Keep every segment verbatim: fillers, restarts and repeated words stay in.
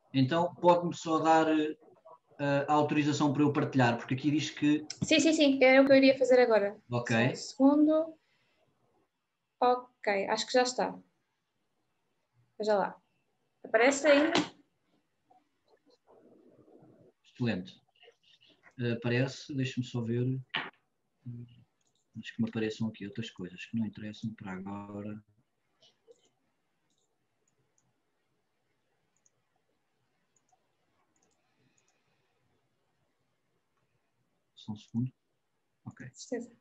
Então, pode-me só dar uh, a autorização para eu partilhar, porque aqui diz que... Sim, sim, sim, era o que eu iria fazer agora. Ok. Só um segundo. Ok, acho que já está. Veja lá. Aparece ainda? Excelente. Uh, aparece, deixa-me só ver. Acho que me apareçam aqui outras coisas que não interessam para agora. Só um segundo. Ok. Certeza.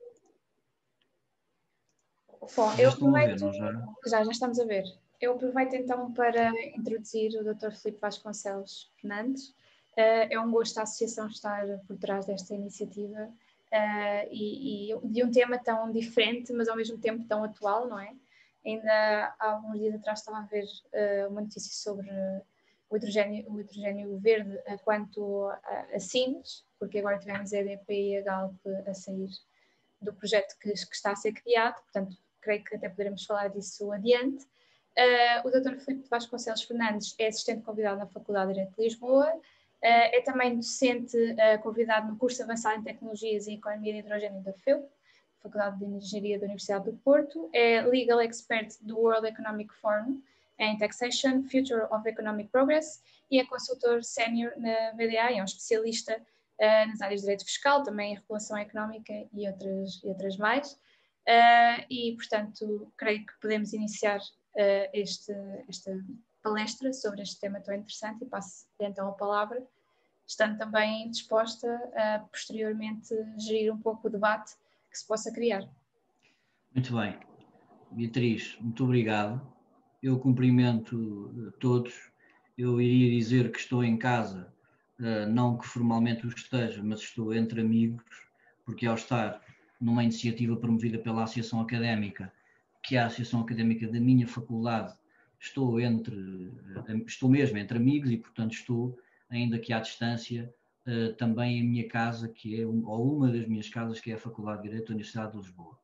Bom, Já eu estão a ver, aproveito... não já? Já, já estamos a ver. Eu aproveito então para introduzir o doutor Filipe Vasconcelos Fernandes. Uh, é um gosto a associação estar por trás desta iniciativa uh, e, e de um tema tão diferente, mas ao mesmo tempo tão atual, não é? Ainda há alguns dias atrás estava a ver uh, uma notícia sobre o hidrogênio, o hidrogênio verde uh, quanto a, a Sines, porque agora tivemos a E D P e a Galp a sair do projeto que, que está a ser criado, portanto, creio que até poderemos falar disso adiante. Uh, o doutor Filipe Vasconcelos Fernandes é assistente convidado na Faculdade de Direito de Lisboa, uh, é também docente uh, convidado no curso avançado em Tecnologias e Economia de Hidrogênio da F E U, Faculdade de Engenharia da Universidade do Porto, é Legal Expert do World Economic Forum em Taxation, Future of Economic Progress e é consultor sénior na V D A e é um especialista uh, nas áreas de Direito Fiscal, também em Regulação Económica e outras, e outras mais. Uh, e, portanto, creio que podemos iniciar uh, este, esta palestra sobre este tema tão interessante e passo então a palavra, estando também disposta a posteriormente gerir um pouco o debate que se possa criar. Muito bem. Beatriz, muito obrigado. Eu cumprimento todos. Eu iria dizer que estou em casa, não que formalmente o esteja, mas estou entre amigos, porque ao estar numa iniciativa promovida pela Associação Académica, que é a Associação Académica da minha faculdade, estou entre, estou mesmo entre amigos e, portanto, estou, ainda que à distância, também em minha casa, que é, ou uma das minhas casas, que é a Faculdade de Direito da Universidade de Lisboa.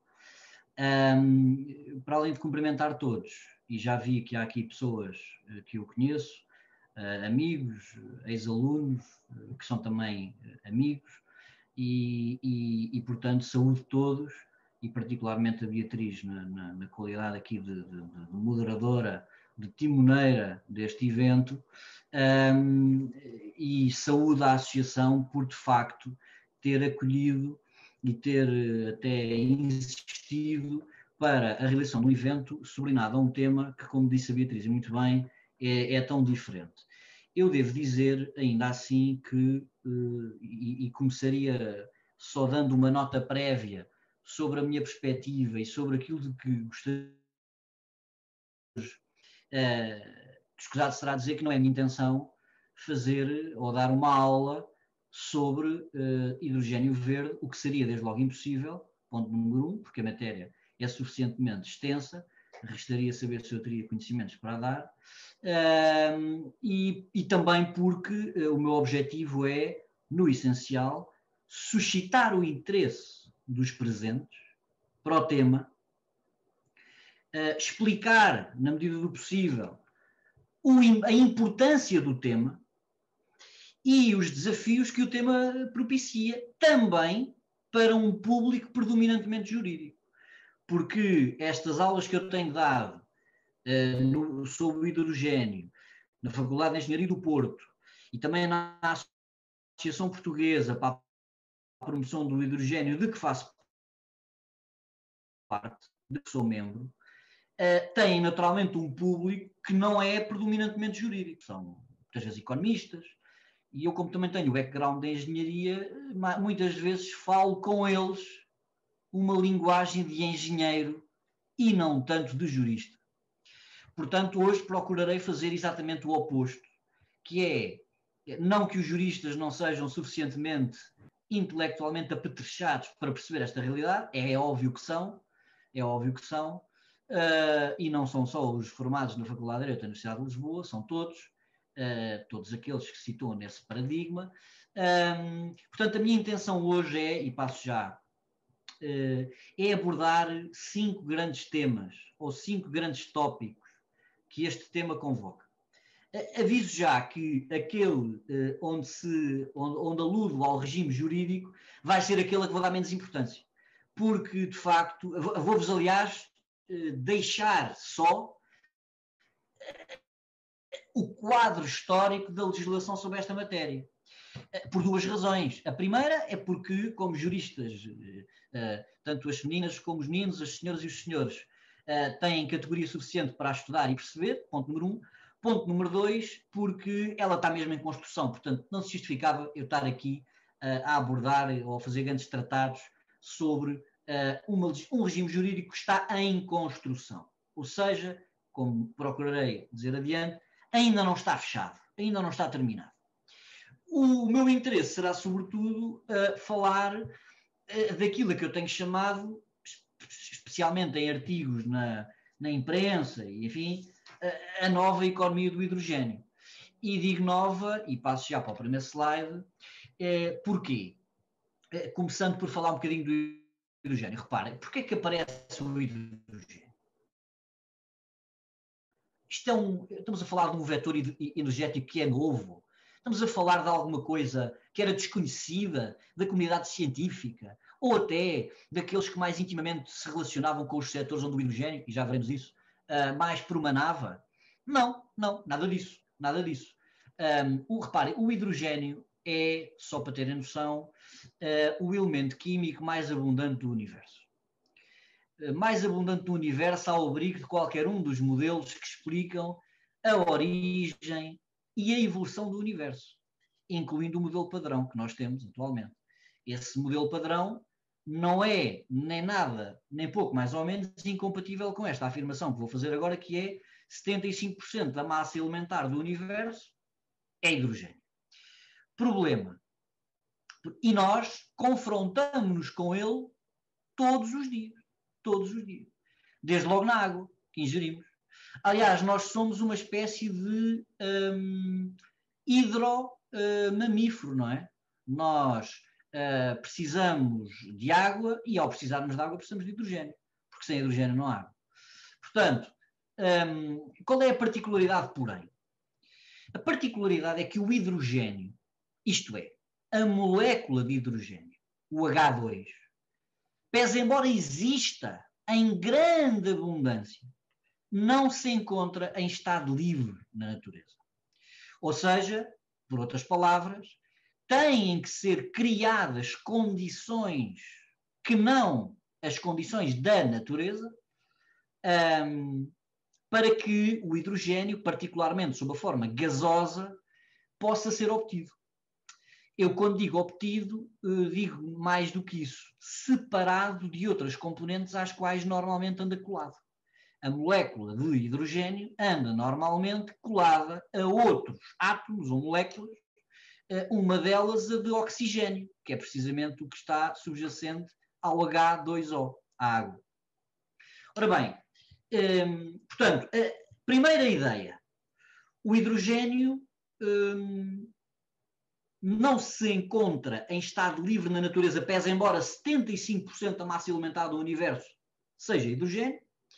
Um, para além de cumprimentar todos, e já vi que há aqui pessoas uh, que eu conheço, uh, amigos, ex-alunos, uh, que são também uh, amigos, e, e, e, portanto, saúde todos, e particularmente a Beatriz, na, na, na qualidade aqui de, de, de moderadora, de timoneira deste evento, um, e saúde à associação por, de facto, ter acolhido e ter até insistido para a realização de um evento sublinhado a um tema que, como disse a Beatriz muito bem, é, é tão diferente. Eu devo dizer, ainda assim, que, e, e começaria só dando uma nota prévia sobre a minha perspectiva e sobre aquilo de que gostaria, uh, escusado será dizer que não é a minha intenção fazer ou dar uma aula sobre uh, hidrogênio verde, o que seria desde logo impossível, ponto número um, porque a matéria é suficientemente extensa, restaria saber se eu teria conhecimentos para dar, uh, e, e também porque uh, o meu objetivo é, no essencial, suscitar o interesse dos presentes para o tema, uh, explicar, na medida do possível, o, a importância do tema, e os desafios que o tema propicia também para um público predominantemente jurídico. Porque estas aulas que eu tenho dado uh, no, sobre o hidrogênio, na Faculdade de Engenharia do Porto, e também na Associação Portuguesa para a Promoção do Hidrogênio, de que faço parte, de que sou membro, uh, têm naturalmente um público que não é predominantemente jurídico. São muitas vezes economistas, e eu, como também tenho o background de engenharia, muitas vezes falo com eles uma linguagem de engenheiro e não tanto de jurista. Portanto, hoje procurarei fazer exatamente o oposto, que é, não que os juristas não sejam suficientemente intelectualmente apetrechados para perceber esta realidade, é óbvio que são, é óbvio que são, uh, e não são só os formados na Faculdade de Direito da Universidade de Lisboa, são todos, Uh, todos aqueles que citou nesse paradigma. Um, portanto, a minha intenção hoje é, e passo já, uh, é abordar cinco grandes temas, ou cinco grandes tópicos que este tema convoca. Aviso já que aquele onde, se, onde, onde aludo ao regime jurídico vai ser aquele a que vou dar menos importância. Porque, de facto, vou-vos, aliás, deixar só o quadro histórico da legislação sobre esta matéria. Por duas razões. A primeira é porque, como juristas, tanto as femininas como os meninos, as senhoras e os senhores, têm categoria suficiente para a estudar e perceber, ponto número um. Ponto número dois, porque ela está mesmo em construção, portanto não se justificava eu estar aqui a abordar ou a fazer grandes tratados sobre uma, um regime jurídico que está em construção. Ou seja, como procurarei dizer adiante, ainda não está fechado, ainda não está terminado. O meu interesse será, sobretudo, uh, falar uh, daquilo que eu tenho chamado, especialmente em artigos na, na imprensa, e enfim, uh, a nova economia do hidrogênio. E digo nova, e passo já para o primeiro slide, uh, porquê? Uh, começando por falar um bocadinho do hidrogênio. Reparem, porquê é que aparece o hidrogênio? Isto é um, estamos a falar de um vetor energético que é novo. Estamos a falar de alguma coisa que era desconhecida da comunidade científica, ou até daqueles que mais intimamente se relacionavam com os setores onde o hidrogênio, e já veremos isso, uh, mais promanava. Não, não, nada disso, nada disso. Um, o, reparem, o hidrogênio é, só para terem noção, uh, o elemento químico mais abundante do universo. Uh, mais abundante do universo ao abrigo de qualquer um dos modelos que explicam a origem e a evolução do universo, incluindo o modelo padrão que nós temos atualmente. Esse modelo padrão não é nem nada, nem pouco, mais ou menos, incompatível com esta afirmação que vou fazer agora, que é setenta e cinco por cento da massa elementar do universo é hidrogênio. Problema. E nós confrontamos-nos com ele todos os dias. Todos os dias. Desde logo na água que ingerimos. Aliás, nós somos uma espécie de um, hidromamífero, uh, não é? Nós uh, precisamos de água e, ao precisarmos de água, precisamos de hidrogênio, porque sem hidrogênio não há água. Portanto, um, qual é a particularidade, porém? A particularidade é que o hidrogênio, isto é, a molécula de hidrogênio, o agá dois, pese embora exista em grande abundância, não se encontra em estado livre na natureza. Ou seja, por outras palavras, têm que ser criadas condições que não as condições da natureza um, para que o hidrogênio, particularmente sob a forma gasosa, possa ser obtido. Eu, quando digo obtido, digo mais do que isso, separado de outras componentes às quais normalmente anda colado. A molécula de hidrogênio anda normalmente colada a outros átomos ou moléculas, uma delas a de oxigênio, que é precisamente o que está subjacente ao agá dois ó, a água. Ora bem, hum, portanto, a primeira ideia, o hidrogênio hum, não se encontra em estado livre na natureza, pese embora setenta e cinco por cento da massa elementar do universo seja hidrogênio,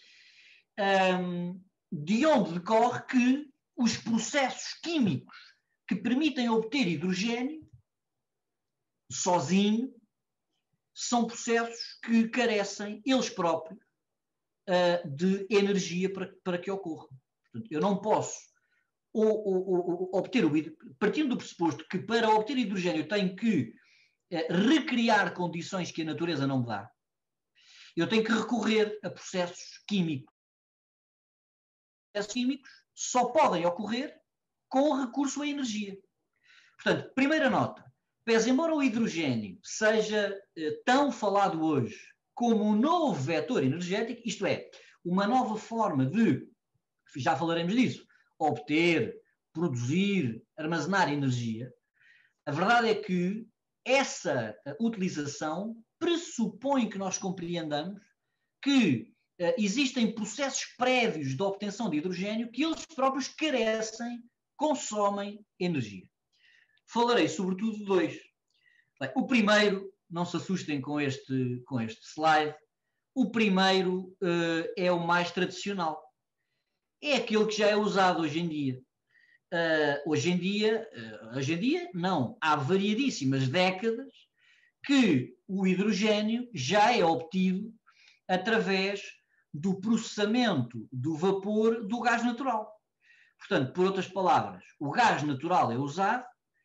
Um, de onde decorre que os processos químicos que permitem obter hidrogênio sozinho são processos que carecem, eles próprios, uh, de energia para, para que ocorram. Portanto, eu não posso ou, ou, ou, obter o hidrogênio, partindo do pressuposto que para obter hidrogênio tenho que uh, recriar condições que a natureza não me dá, eu tenho que recorrer a processos químicos. Processos químicos só podem ocorrer com recurso à energia. Portanto, primeira nota, pese embora o hidrogênio seja eh, tão falado hoje como um novo vetor energético, isto é, uma nova forma de, já falaremos disso, obter, produzir, armazenar energia, a verdade é que essa utilização pressupõe que nós compreendamos que Uh, existem processos prévios de obtenção de hidrogênio que eles próprios carecem, consomem energia. Falarei sobretudo de dois. Bem, o primeiro, não se assustem com este, com este slide, o primeiro uh, é o mais tradicional. É aquele que já é usado hoje em dia. uh, hoje em dia, uh, hoje em dia, não, há variadíssimas décadas que o hidrogênio já é obtido através do processamento do vapor do gás natural. Portanto, por outras palavras, o gás natural é usado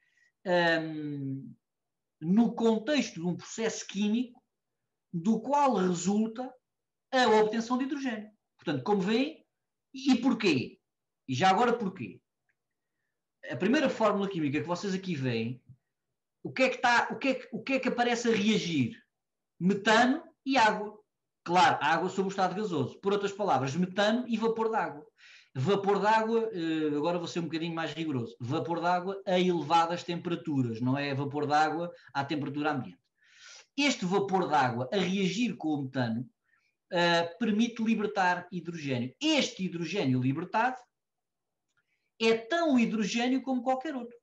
um, no contexto de um processo químico do qual resulta a obtenção de hidrogênio. Portanto, como veem, e porquê? E já agora porquê? A primeira fórmula química que vocês aqui veem, o que é que, está, o que, é que, o que, é que aparece a reagir? Metano e água. Claro, água sob o estado gasoso. Por outras palavras, metano e vapor d'água. Vapor d'água, agora vou ser um bocadinho mais rigoroso, vapor d'água a elevadas temperaturas, não é vapor d'água à temperatura ambiente. Este vapor d'água a reagir com o metano uh, permite libertar hidrogênio. Este hidrogênio libertado é tão hidrogênio como qualquer outro.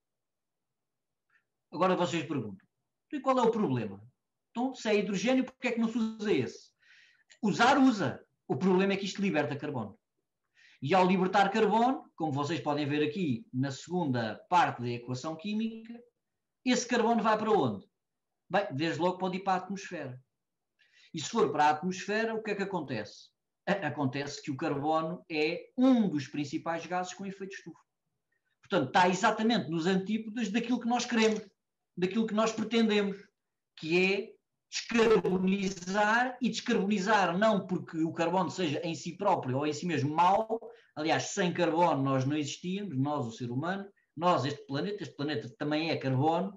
Agora vocês perguntam, e qual é o problema? Então, se é hidrogênio, por que é que não se usa esse? Usar, usa. O problema é que isto liberta carbono. E ao libertar carbono, como vocês podem ver aqui na segunda parte da equação química, esse carbono vai para onde? Bem, desde logo pode ir para a atmosfera. E se for para a atmosfera, o que é que acontece? Acontece que o carbono é um dos principais gases com efeito de estufa. Portanto, está exatamente nos antípodas daquilo que nós queremos, daquilo que nós pretendemos, que é descarbonizar, e descarbonizar não porque o carbono seja em si próprio ou em si mesmo mau, aliás, sem carbono nós não existíamos, nós, o ser humano, nós, este planeta, este planeta também é carbono,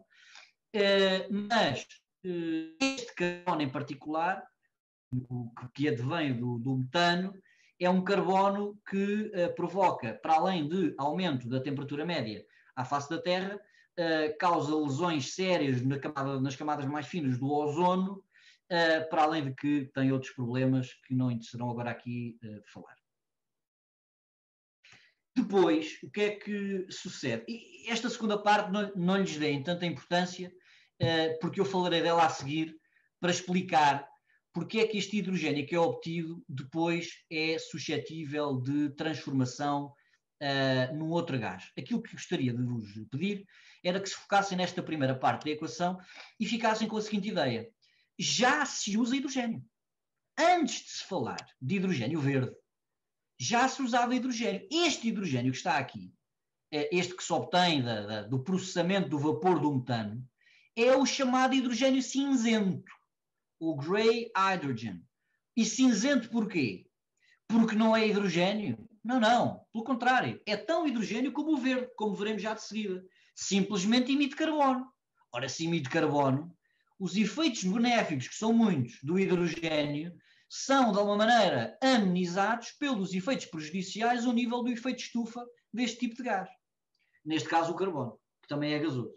mas este carbono em particular, o que advém do, do metano, é um carbono que provoca, para além de aumento da temperatura média à face da Terra, Uh, causa lesões sérias na camada, nas camadas mais finas do ozono, uh, para além de que tem outros problemas que não interessarão agora aqui uh, falar. Depois, o que é que sucede? E esta segunda parte não, não lhes deem tanta importância, uh, porque eu falarei dela a seguir, para explicar porque é que este hidrogênio que é obtido depois é suscetível de transformação Uh, num outro gás. Aquilo que gostaria de vos pedir era que se focassem nesta primeira parte da equação e ficassem com a seguinte ideia. Já se usa hidrogênio. Antes de se falar de hidrogênio verde, já se usava hidrogênio. Este hidrogênio que está aqui, este que se obtém da, da, do processamento do vapor do metano, é o chamado hidrogênio cinzento, o grey hydrogen. E cinzento porquê? Porque não é hidrogênio? Não, não. Pelo contrário. É tão hidrogênio como o verde, como veremos já de seguida. Simplesmente emite carbono. Ora, se emite carbono, os efeitos benéficos, que são muitos, do hidrogênio, são, de alguma maneira, amenizados pelos efeitos prejudiciais ao nível do efeito de estufa deste tipo de gás. Neste caso, o carbono, que também é gasoso.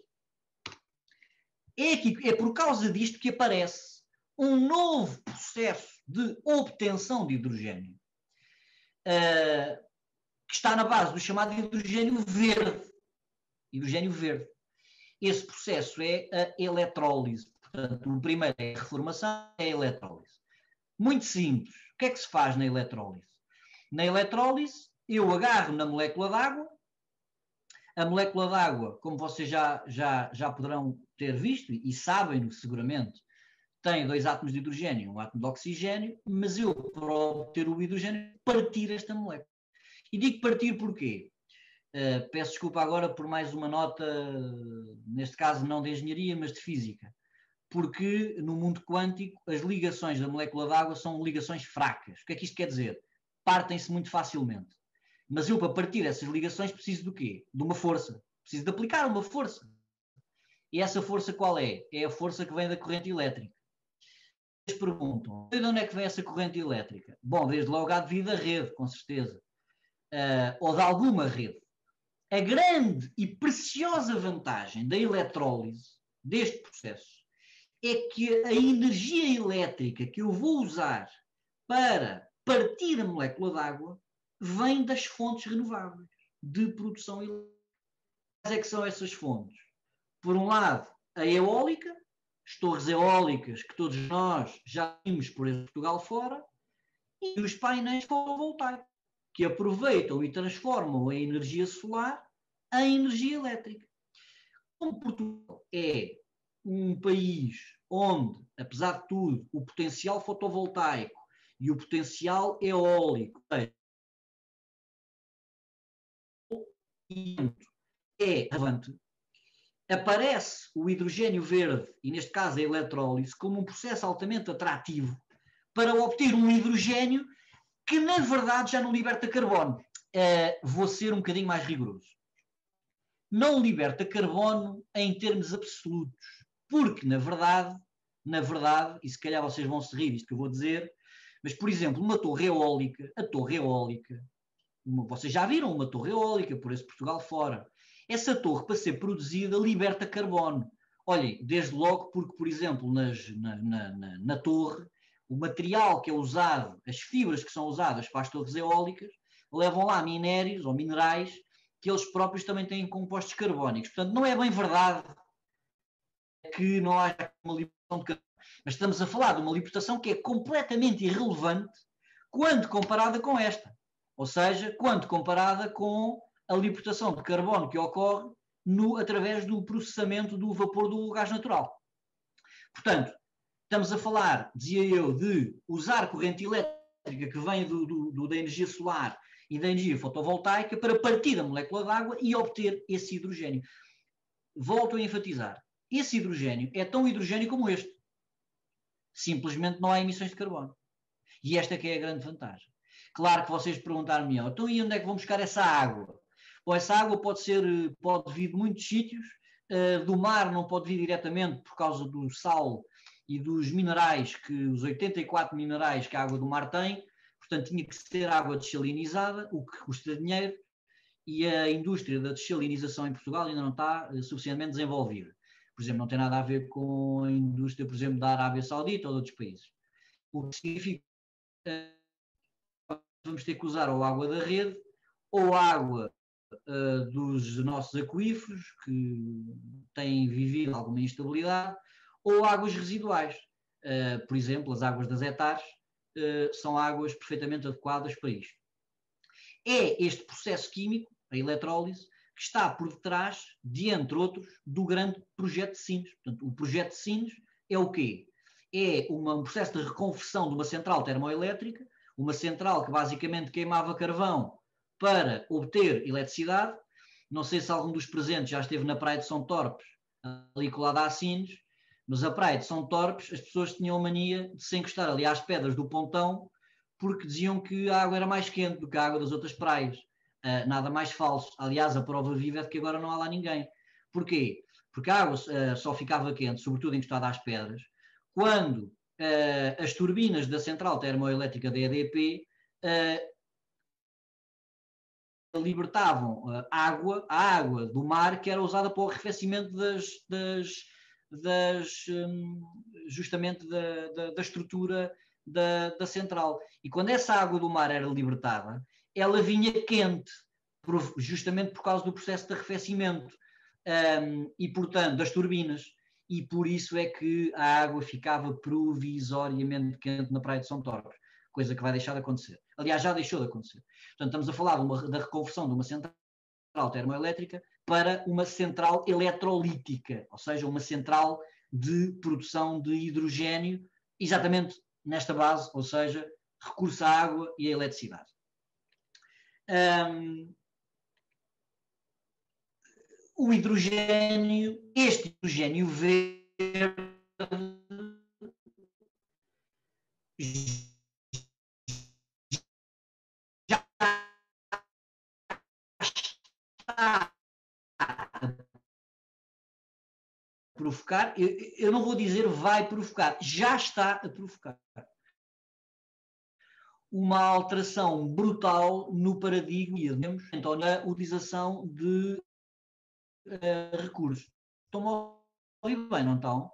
É, aqui, é por causa disto que aparece um novo processo de obtenção de hidrogênio, Uh, que está na base do chamado hidrogênio verde. Hidrogênio verde. Esse processo é a eletrólise. Portanto, o primeiro é a reformação, é a eletrólise. Muito simples. O que é que se faz na eletrólise? Na eletrólise, eu agarro na molécula d'água. A molécula d'água, como vocês já, já, já poderão ter visto, e sabem seguramente, tem dois átomos de hidrogênio e um átomo de oxigênio, mas eu, para obter o hidrogênio, partir esta molécula. E digo partir porquê? Uh, peço desculpa agora por mais uma nota, neste caso não de engenharia, mas de física. Porque no mundo quântico as ligações da molécula d'água são ligações fracas. O que é que isto quer dizer? Partem-se muito facilmente. Mas eu, para partir essas ligações, preciso do quê? De uma força. Preciso de aplicar uma força. E essa força qual é? É a força que vem da corrente elétrica. Perguntam, de onde é que vem essa corrente elétrica? Bom, desde logo há devido à rede, com certeza, uh, ou de alguma rede. A grande e preciosa vantagem da eletrólise, deste processo, é que a energia elétrica que eu vou usar para partir a molécula d'água vem das fontes renováveis de produção elétrica. Quais é que são essas fontes? Por um lado, a eólica, as torres eólicas que todos nós já vimos por Portugal fora, e os painéis fotovoltaicos, que aproveitam e transformam a energia solar em energia elétrica. Como Portugal é um país onde, apesar de tudo, o potencial fotovoltaico e o potencial eólico é relevante, aparece o hidrogênio verde, e neste caso a eletrólise, como um processo altamente atrativo para obter um hidrogênio que, na verdade, já não liberta carbono. Uh, vou ser um bocadinho mais rigoroso. Não liberta carbono em termos absolutos, porque, na verdade, na verdade, e se calhar vocês vão se rir disto que eu vou dizer, mas, por exemplo, uma torre eólica, a torre eólica, uma, vocês já viram uma torre eólica, por esse Portugal fora, essa torre, para ser produzida, liberta carbono. Olhem, desde logo porque, por exemplo, nas, na, na, na, na torre, o material que é usado, as fibras que são usadas para as torres eólicas, levam lá minérios ou minerais que eles próprios também têm compostos carbónicos. Portanto, não é bem verdade que não haja uma libertação de carbono, mas estamos a falar de uma libertação que é completamente irrelevante quando comparada com esta. Ou seja, quando comparada com a libertação de carbono que ocorre no, através do processamento do vapor do gás natural. Portanto, estamos a falar, dizia eu, de usar corrente elétrica que vem do, do, do, da energia solar e da energia fotovoltaica para partir da molécula d'água e obter esse hidrogênio. Volto a enfatizar, esse hidrogênio é tão hidrogênio como este. Simplesmente não há emissões de carbono. E esta que é a grande vantagem. Claro que vocês perguntaram-me, então e onde é que vão buscar essa água? Bom, essa água pode ser, pode vir de muitos sítios, uh, do mar não pode vir diretamente por causa do sal e dos minerais, que os oitenta e quatro minerais que a água do mar tem, portanto tinha que ser água desalinizada, o que custa dinheiro, e a indústria da desalinização em Portugal ainda não está uh, suficientemente desenvolvida. Por exemplo, não tem nada a ver com a indústria, por exemplo, da Arábia Saudita ou de outros países. O que significa que vamos ter que usar ou água da rede ou água uh, dos nossos aquíferos, que têm vivido alguma instabilidade, ou águas residuais. Uh, por exemplo, as águas das hectares uh, são águas perfeitamente adequadas para isto. É este processo químico, a eletrólise, que está por detrás, de entre outros, do grande projeto de Sines. Portanto, o projeto de Sines é o quê? É uma, um processo de reconversão de uma central termoelétrica, uma central que basicamente queimava carvão para obter eletricidade. Não sei se algum dos presentes já esteve na praia de São Torpes, ali colada a Sines, mas a praia de São Torpes, as pessoas tinham a mania de se encostar ali às pedras do pontão, porque diziam que a água era mais quente do que a água das outras praias. Uh, nada mais falso. Aliás, a prova viva é de que agora não há lá ninguém. Porquê? Porque a água uh, só ficava quente, sobretudo encostada às pedras, quando uh, as turbinas da central termoelétrica da E D P uh, libertavam uh, água, a água do mar que era usada para o arrefecimento das, das, das um, justamente da, da, da estrutura da, da central. E quando essa água do mar era libertada, ela vinha quente, justamente por causa do processo de arrefecimento um, e, portanto, das turbinas. E por isso é que a água ficava provisoriamente quente na praia de São Torres, coisa que vai deixar de acontecer. Aliás, já deixou de acontecer. Portanto, estamos a falar de uma, da reconversão de uma central termoelétrica para uma central eletrolítica, ou seja, uma central de produção de hidrogênio, exatamente nesta base, ou seja, recurso à água e à eletricidade. Um, o hidrogênio, este hidrogênio verde, já está a provocar, eu, eu não vou dizer vai provocar, já está a provocar uma alteração brutal no paradigma então, na utilização de uh, recursos. Estão a ouvir bem, não estão?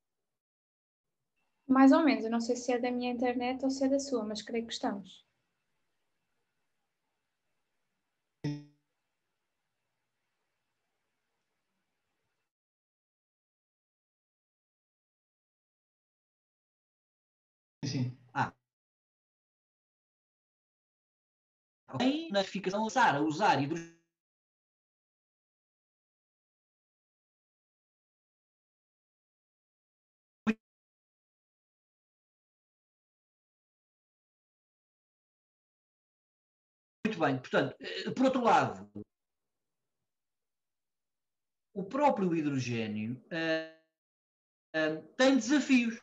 Mais ou menos, eu não sei se é da minha internet ou se é da sua, mas creio que estamos. Sim. Ah. Na notificação, a usar hidrogênio Muito bem, portanto, por outro lado, o próprio hidrogênio uh, uh, tem desafios.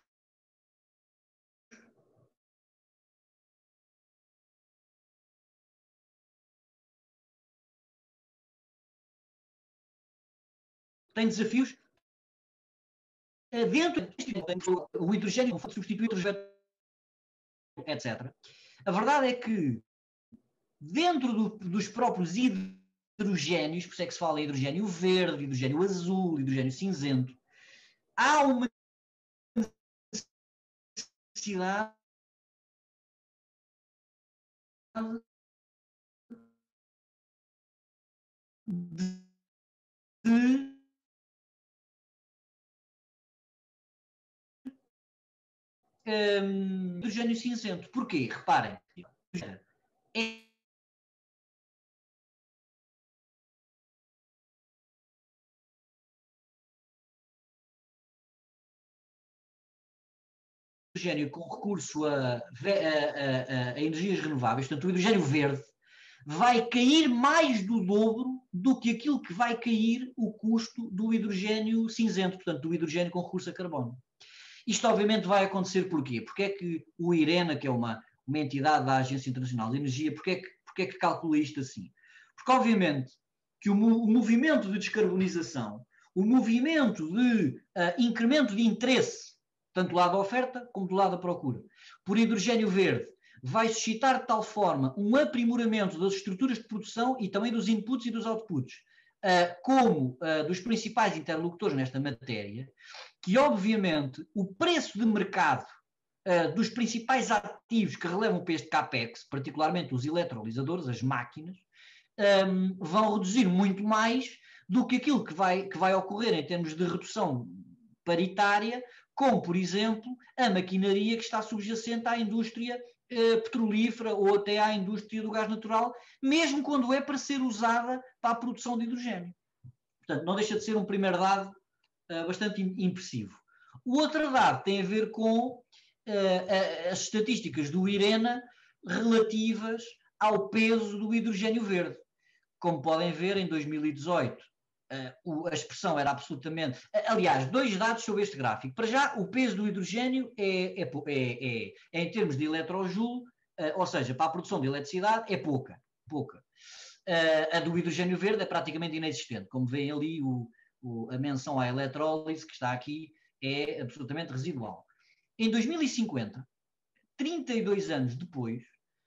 Tem desafios uh, dentro o hidrogênio não foi substituir o hidrogênio, etcétera. A verdade é que dentro do, dos próprios hidrogénios, por isso é que se fala em hidrogênio verde, hidrogênio azul, hidrogênio cinzento, há uma necessidade de, de um, hidrogênio cinzento. Porquê? Reparem, é hidrogênio com recurso a, a, a, a energias renováveis, portanto o hidrogênio verde, vai cair mais do dobro do que aquilo que vai cair o custo do hidrogênio cinzento, portanto do hidrogênio com recurso a carbono. Isto obviamente vai acontecer porquê? Porque é que o IRENA, que é uma, uma entidade da Agência Internacional de Energia, porque é que, porque é que calcula isto assim? Porque obviamente que o, o movimento de descarbonização, o movimento de uh, incremento de interesse, tanto do lado da oferta como do lado da procura, por hidrogênio verde, vai suscitar de tal forma um aprimoramento das estruturas de produção e também dos inputs e dos outputs, uh, como uh, dos principais interlocutores nesta matéria, que obviamente o preço de mercado uh, dos principais ativos que relevam para este CAPEX, particularmente os eletrolisadores, as máquinas, um, vão reduzir muito mais do que aquilo que vai, que vai ocorrer em termos de redução paritária, como, por exemplo, a maquinaria que está subjacente à indústria eh, petrolífera ou até à indústria do gás natural, mesmo quando é para ser usada para a produção de hidrogênio. Portanto, não deixa de ser um primeiro dado uh, bastante impressivo. O outro dado tem a ver com uh, as estatísticas do IRENA relativas ao peso do hidrogênio verde. Como podem ver, em dois mil e dezoito, uh, a expressão era absolutamente... Aliás, dois dados sobre este gráfico. Para já, o peso do hidrogênio é, é, é, é em termos de eletrojoule, uh, ou seja, para a produção de eletricidade, é pouca. pouca. Uh, a do hidrogênio verde é praticamente inexistente. Como veem ali, o, o, a menção à eletrólise que está aqui é absolutamente residual. Em dois mil e cinquenta, trinta e dois anos depois,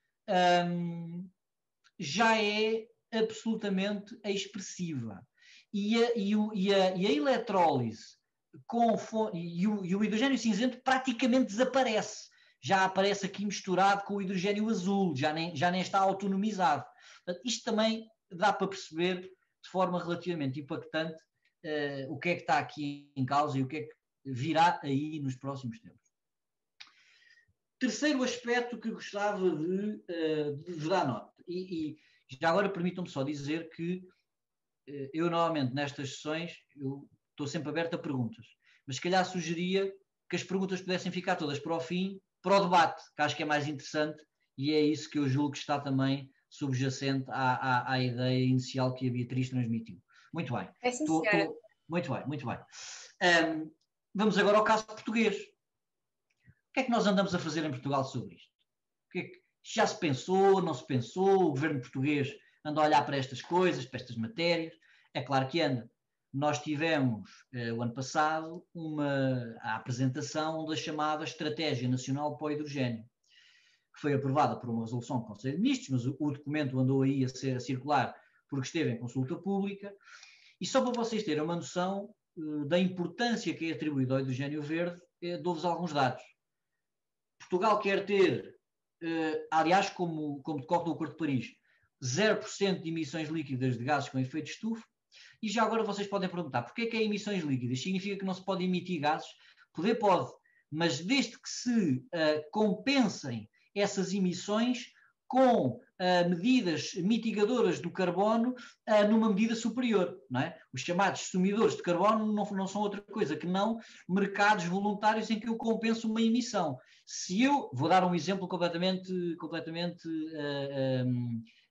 um, já é absolutamente expressiva. E a, e o, e a, e a eletrólise com, e, o, e o hidrogênio cinzento praticamente desaparece. Já aparece aqui misturado com o hidrogênio azul, já nem, já nem está autonomizado. Portanto, isto também dá para perceber de forma relativamente impactante uh, o que é que está aqui em causa e o que é que virá aí nos próximos tempos. Terceiro aspecto que gostava de, uh, de dar nota, e, e já agora permitam-me só dizer que uh, eu normalmente nestas sessões eu estou sempre aberto a perguntas, mas se calhar sugeria que as perguntas pudessem ficar todas para o fim, para o debate, que acho que é mais interessante, e é isso que eu julgo que está também subjacente à, à, à ideia inicial que a Beatriz transmitiu. Muito bem. É sim, tô, senhora. Tô, muito bem, muito bem. Um, vamos agora ao caso português. O que é que nós andamos a fazer em Portugal sobre isto? O que é que, já se pensou, não se pensou? O governo português anda a olhar para estas coisas, para estas matérias? É claro que anda. Nós tivemos, eh, o ano passado, uma, a apresentação da chamada Estratégia Nacional para o Hidrogênio, que foi aprovada por uma resolução do Conselho de Ministros, mas o, o documento andou aí a, ser, a circular porque esteve em consulta pública. E só para vocês terem uma noção eh, da importância que é atribuída ao hidrogênio verde, eh, dou-vos alguns dados. Portugal quer ter, eh, aliás, como, como decorre do Acordo de Paris, zero por cento de emissões líquidas de gases com efeito de estufa. E já agora vocês podem perguntar, porquê que é emissões líquidas? Significa que não se pode emitir gases? Poder pode, mas desde que se uh, compensem essas emissões com uh, medidas mitigadoras do carbono uh, numa medida superior, não é? Os chamados sumidores de carbono não, não são outra coisa que não mercados voluntários em que eu compenso uma emissão. Se eu, vou dar um exemplo completamente, completamente uh, um,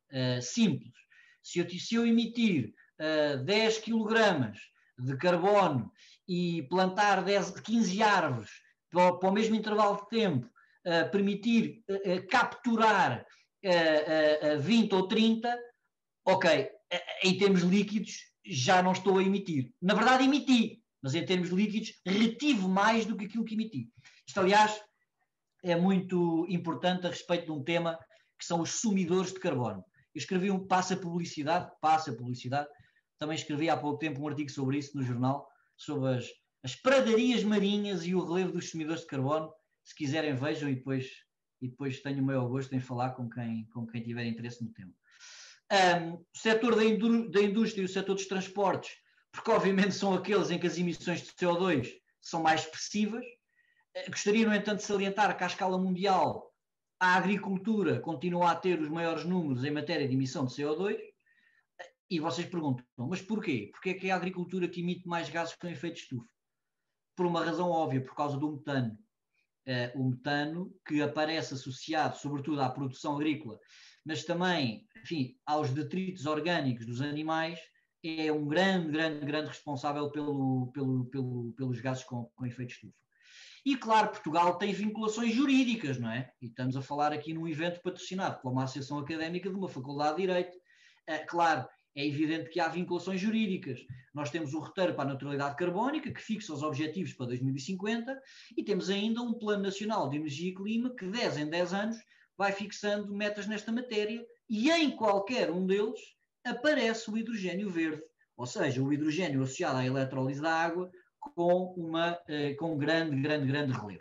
uh, simples. Se eu, se eu emitir uh, dez quilogramas de carbono e plantar dez, quinze árvores para, para o mesmo intervalo de tempo, uh, permitir uh, uh, capturar uh, uh, vinte ou trinta, ok, em termos líquidos já não estou a emitir. Na verdade emiti, mas em termos líquidos retive mais do que aquilo que emiti. Isto, aliás, é muito importante a respeito de um tema que são os sumidores de carbono. Eu escrevi um Passa Publicidade, Passa Publicidade, também escrevi há pouco tempo um artigo sobre isso no jornal, sobre as, as pradarias marinhas e o relevo dos sumidores de carbono. Se quiserem vejam e depois, e depois tenho o maior gosto em falar com quem, com quem tiver interesse no tema. Um, o setor da, indú da indústria e o setor dos transportes, porque obviamente são aqueles em que as emissões de C O dois são mais expressivas. Uh, gostaria, no entanto, de salientar que à escala mundial a agricultura continua a ter os maiores números em matéria de emissão de C O dois. E vocês perguntam, mas porquê? Porque é que é a agricultura que emite mais gases com efeito de estufa? Por uma razão óbvia, por causa do metano. Uh, o metano que aparece associado sobretudo à produção agrícola, mas também, enfim, aos detritos orgânicos dos animais, é um grande, grande, grande responsável pelo, pelo, pelo, pelos gases com, com efeito de estufa. E, claro, Portugal tem vinculações jurídicas, não é? E estamos a falar aqui num evento patrocinado por uma associação académica de uma faculdade de Direito. Uh, claro, é evidente que há vinculações jurídicas. Nós temos o roteiro para a neutralidade carbónica, que fixa os objetivos para dois mil e cinquenta, e temos ainda um Plano Nacional de Energia e Clima, que dez em dez anos vai fixando metas nesta matéria, e em qualquer um deles aparece o hidrogênio verde, ou seja, o hidrogênio associado à eletrólise da água com, uma, com grande, grande, grande relevo.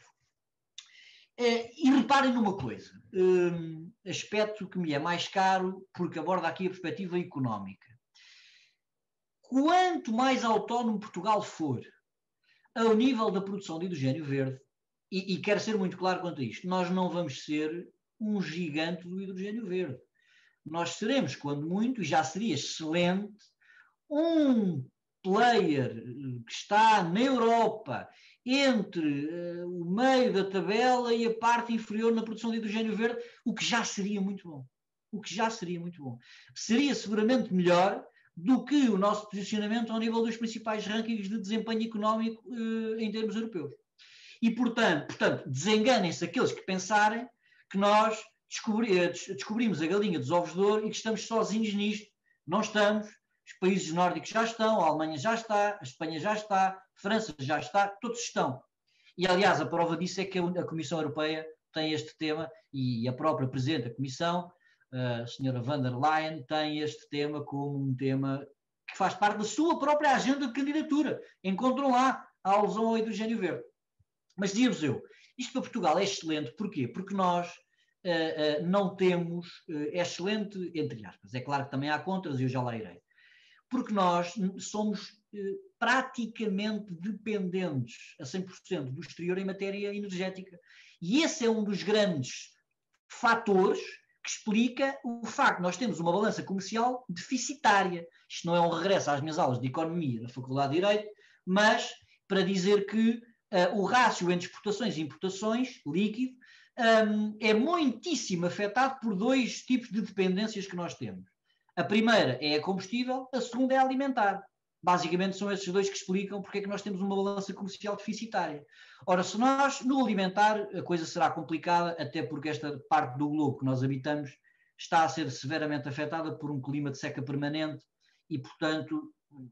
E reparem numa coisa, um aspecto que me é mais caro, porque aborda aqui a perspectiva económica. Quanto mais autónomo Portugal for ao nível da produção de hidrogênio verde, e, e quero ser muito claro quanto a isto, nós não vamos ser um gigante do hidrogênio verde. Nós seremos, quando muito, e já seria excelente, um player que está na Europa entre uh, o meio da tabela e a parte inferior na produção de hidrogênio verde, o que já seria muito bom. O que já seria muito bom. Seria seguramente melhor do que o nosso posicionamento ao nível dos principais rankings de desempenho económico uh, em termos europeus. E, portanto, portanto desenganem-se aqueles que pensarem que nós descobri, descobrimos a galinha dos ovos de ouro e que estamos sozinhos nisto. Não estamos. Os países nórdicos já estão, a Alemanha já está, a Espanha já está, a França já está, todos estão. E, aliás, a prova disso é que a Comissão Europeia tem este tema e a própria Presidente da Comissão, a senhora von der Leyen, tem este tema como um tema que faz parte da sua própria agenda de candidatura. Encontram lá a alusão ao hidrogênio verde. Mas dizia-vos eu, isto para Portugal é excelente, porquê? Porque nós uh, uh, não temos, uh, é excelente, entre aspas, é claro que também há contras e eu já lá irei, porque nós somos uh, praticamente dependentes a cem por cento do exterior em matéria energética. E esse é um dos grandes fatores que explica o facto de nós termos uma balança comercial deficitária. Isto não é um regresso às minhas aulas de Economia da Faculdade de Direito, mas para dizer que uh, o rácio entre exportações e importações, líquido, um, é muitíssimo afetado por dois tipos de dependências que nós temos. A primeira é a combustível, a segunda é a alimentar. Basicamente são esses dois que explicam porque é que nós temos uma balança comercial deficitária. Ora, se nós no alimentar, a coisa será complicada, até porque esta parte do globo que nós habitamos está a ser severamente afetada por um clima de seca permanente e, portanto,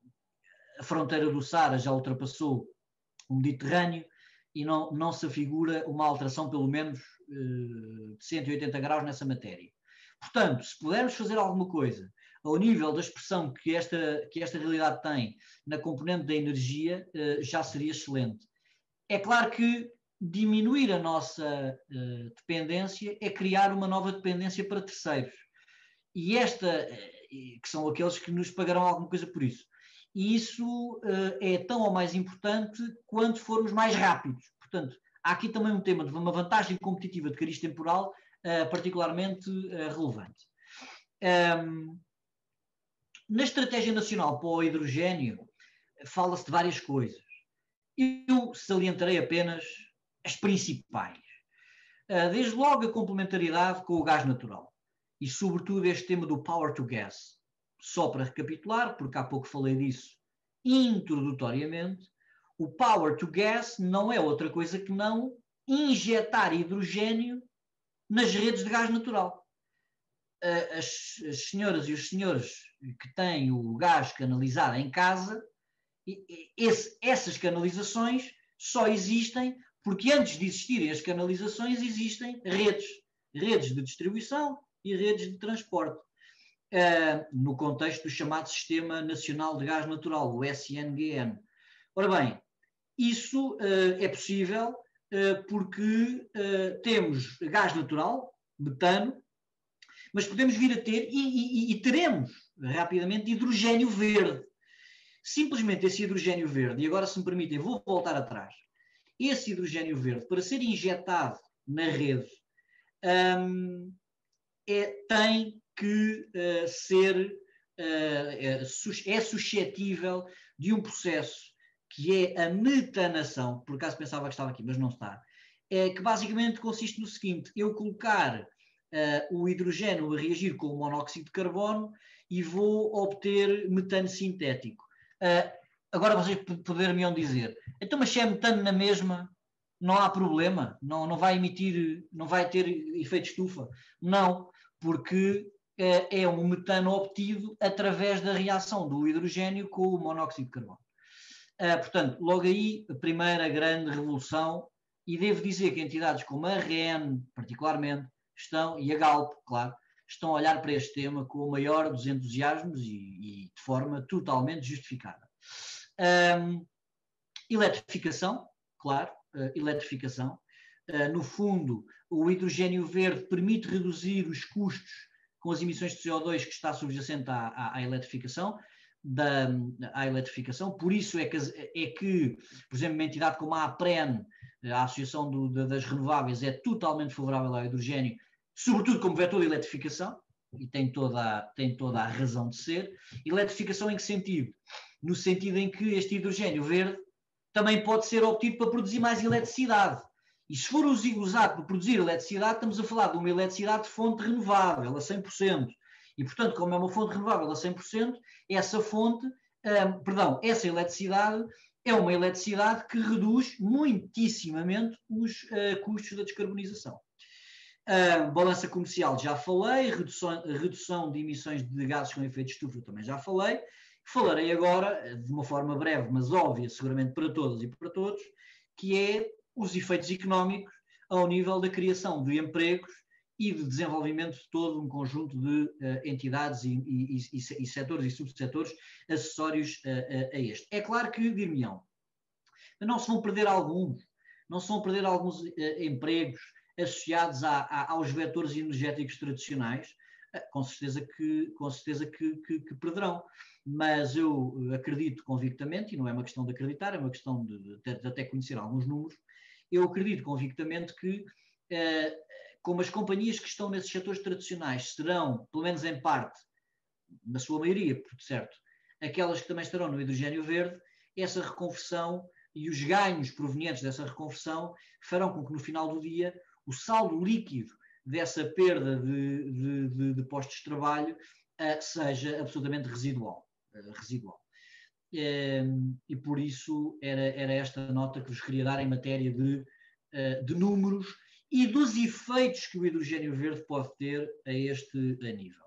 a fronteira do Saara já ultrapassou o Mediterrâneo e não, não se afigura uma alteração, pelo menos, de cento e oitenta graus nessa matéria. Portanto, se pudermos fazer alguma coisa ao nível da expressão que esta, que esta realidade tem na componente da energia, já seria excelente. É claro que diminuir a nossa dependência é criar uma nova dependência para terceiros. E esta, que são aqueles que nos pagarão alguma coisa por isso. E isso é tão ou mais importante quanto formos mais rápidos. Portanto, há aqui também um tema de uma vantagem competitiva de cariz temporal particularmente relevante. Um, Na Estratégia Nacional para o Hidrogênio, fala-se de várias coisas. Eu salientarei apenas as principais. Desde logo a complementariedade com o gás natural. e sobretudo este tema do power to gas. Só para recapitular, porque há pouco falei disso introdutoriamente, o power to gas não é outra coisa que não injetar hidrogênio nas redes de gás natural. As, as senhoras e os senhores que têm o gás canalizado em casa, esse, essas canalizações só existem porque antes de existirem as canalizações existem redes, redes de distribuição e redes de transporte, uh, no contexto do chamado Sistema Nacional de Gás Natural, o S N G N. Ora bem, isso uh, é possível uh, porque uh, temos gás natural, metano, mas podemos vir a ter e, e, e teremos rapidamente hidrogênio verde. Simplesmente esse hidrogênio verde, e agora se me permitem, vou voltar atrás, esse hidrogênio verde, para ser injetado na rede, um, é, tem que uh, ser, uh, é, é suscetível de um processo que é a metanação, por acaso pensava que estava aqui, mas não está, é, que basicamente consiste no seguinte: eu colocar Uh, o hidrogênio a reagir com o monóxido de carbono e vou obter metano sintético. Uh, agora vocês poderiam dizer, então mas se é metano na mesma, não há problema, não, não vai emitir, não vai ter efeito estufa. Não, porque uh, é um metano obtido através da reação do hidrogênio com o monóxido de carbono. Uh, portanto, logo aí, a primeira grande revolução, e devo dizer que entidades como a R N, particularmente, estão, e a Galp, claro, estão a olhar para este tema com o maior dos entusiasmos e, e de forma totalmente justificada. Um, eletrificação, claro, uh, eletrificação. Uh, no fundo, o hidrogênio verde permite reduzir os custos com as emissões de C O dois que está subjacente à, à, à eletrificação, da, à eletrificação. Por isso é que, é que, por exemplo, uma entidade como a APREN, a Associação do, das Renováveis, é totalmente favorável ao hidrogênio, sobretudo como vetor de eletrificação, e tem toda, a, tem toda a razão de ser. Eletrificação em que sentido? No sentido em que este hidrogênio verde também pode ser obtido para produzir mais eletricidade. E se for usado para produzir eletricidade, estamos a falar de uma eletricidade de fonte renovável, a cem por cento. E, portanto, como é uma fonte renovável a cem por cento, essa fonte, um, perdão, essa eletricidade é uma eletricidade que reduz muitíssimamente os uh, custos da descarbonização. Uh, balança comercial já falei, redução, redução de emissões de gases com efeito de estufa também já falei. Falarei agora, de uma forma breve, mas óbvia, seguramente para todas e para todos, que é os efeitos económicos ao nível da criação de empregos e de desenvolvimento de todo um conjunto de uh, entidades e, e, e, e setores e subsetores acessórios uh, uh, a este. É claro que, dir-me-ão, não se vão perder alguns, não se vão perder alguns uh, empregos associados a, a, aos vetores energéticos tradicionais, uh, com certeza, que, com certeza que, que, que perderão. Mas eu acredito convictamente, e não é uma questão de acreditar, é uma questão de, de, de até conhecer alguns números, eu acredito convictamente que uh, como as companhias que estão nesses setores tradicionais serão, pelo menos em parte, na sua maioria, por certo, aquelas que também estarão no hidrogênio verde, essa reconversão e os ganhos provenientes dessa reconversão farão com que no final do dia o saldo líquido dessa perda de, de, de, de postos de trabalho uh, seja absolutamente residual. Uh, residual. Uh, e por isso era, era esta nota que vos queria dar em matéria de, uh, de números e dos efeitos que o hidrogênio verde pode ter a este a nível.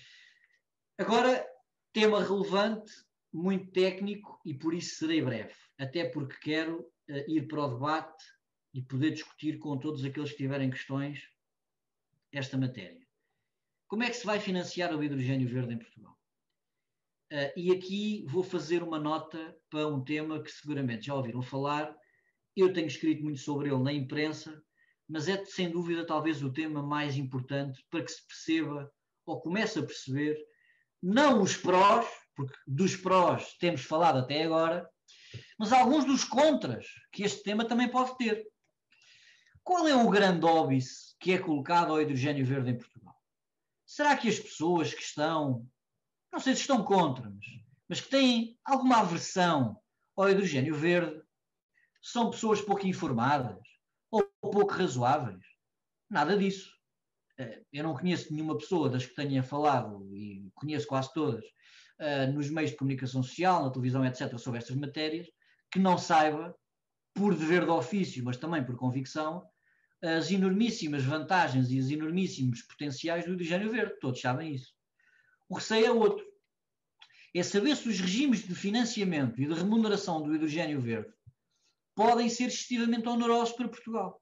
Agora, tema relevante, muito técnico, e por isso serei breve, até porque quero uh, ir para o debate e poder discutir com todos aqueles que tiverem questões esta matéria. Como é que se vai financiar o hidrogênio verde em Portugal? Uh, e aqui vou fazer uma nota para um tema que seguramente já ouviram falar, eu tenho escrito muito sobre ele na imprensa, mas é sem dúvida talvez o tema mais importante para que se perceba, ou comece a perceber, não os prós, porque dos prós temos falado até agora, mas alguns dos contras que este tema também pode ter. Qual é o grande óbice que é colocado ao hidrogênio verde em Portugal? Será que as pessoas que estão, não sei se estão contra, mas, mas que têm alguma aversão ao hidrogênio verde, são pessoas pouco informadas ou pouco razoáveis? Nada disso. eu não conheço nenhuma pessoa das que tenha falado, e conheço quase todas, nos meios de comunicação social, na televisão, etcétera, sobre estas matérias, que não saiba, por dever de ofício, mas também por convicção, as enormíssimas vantagens e os enormíssimos potenciais do hidrogênio verde. Todos sabem isso. O receio é outro. É saber se os regimes de financiamento e de remuneração do hidrogênio verde podem ser excessivamente onerosos para Portugal.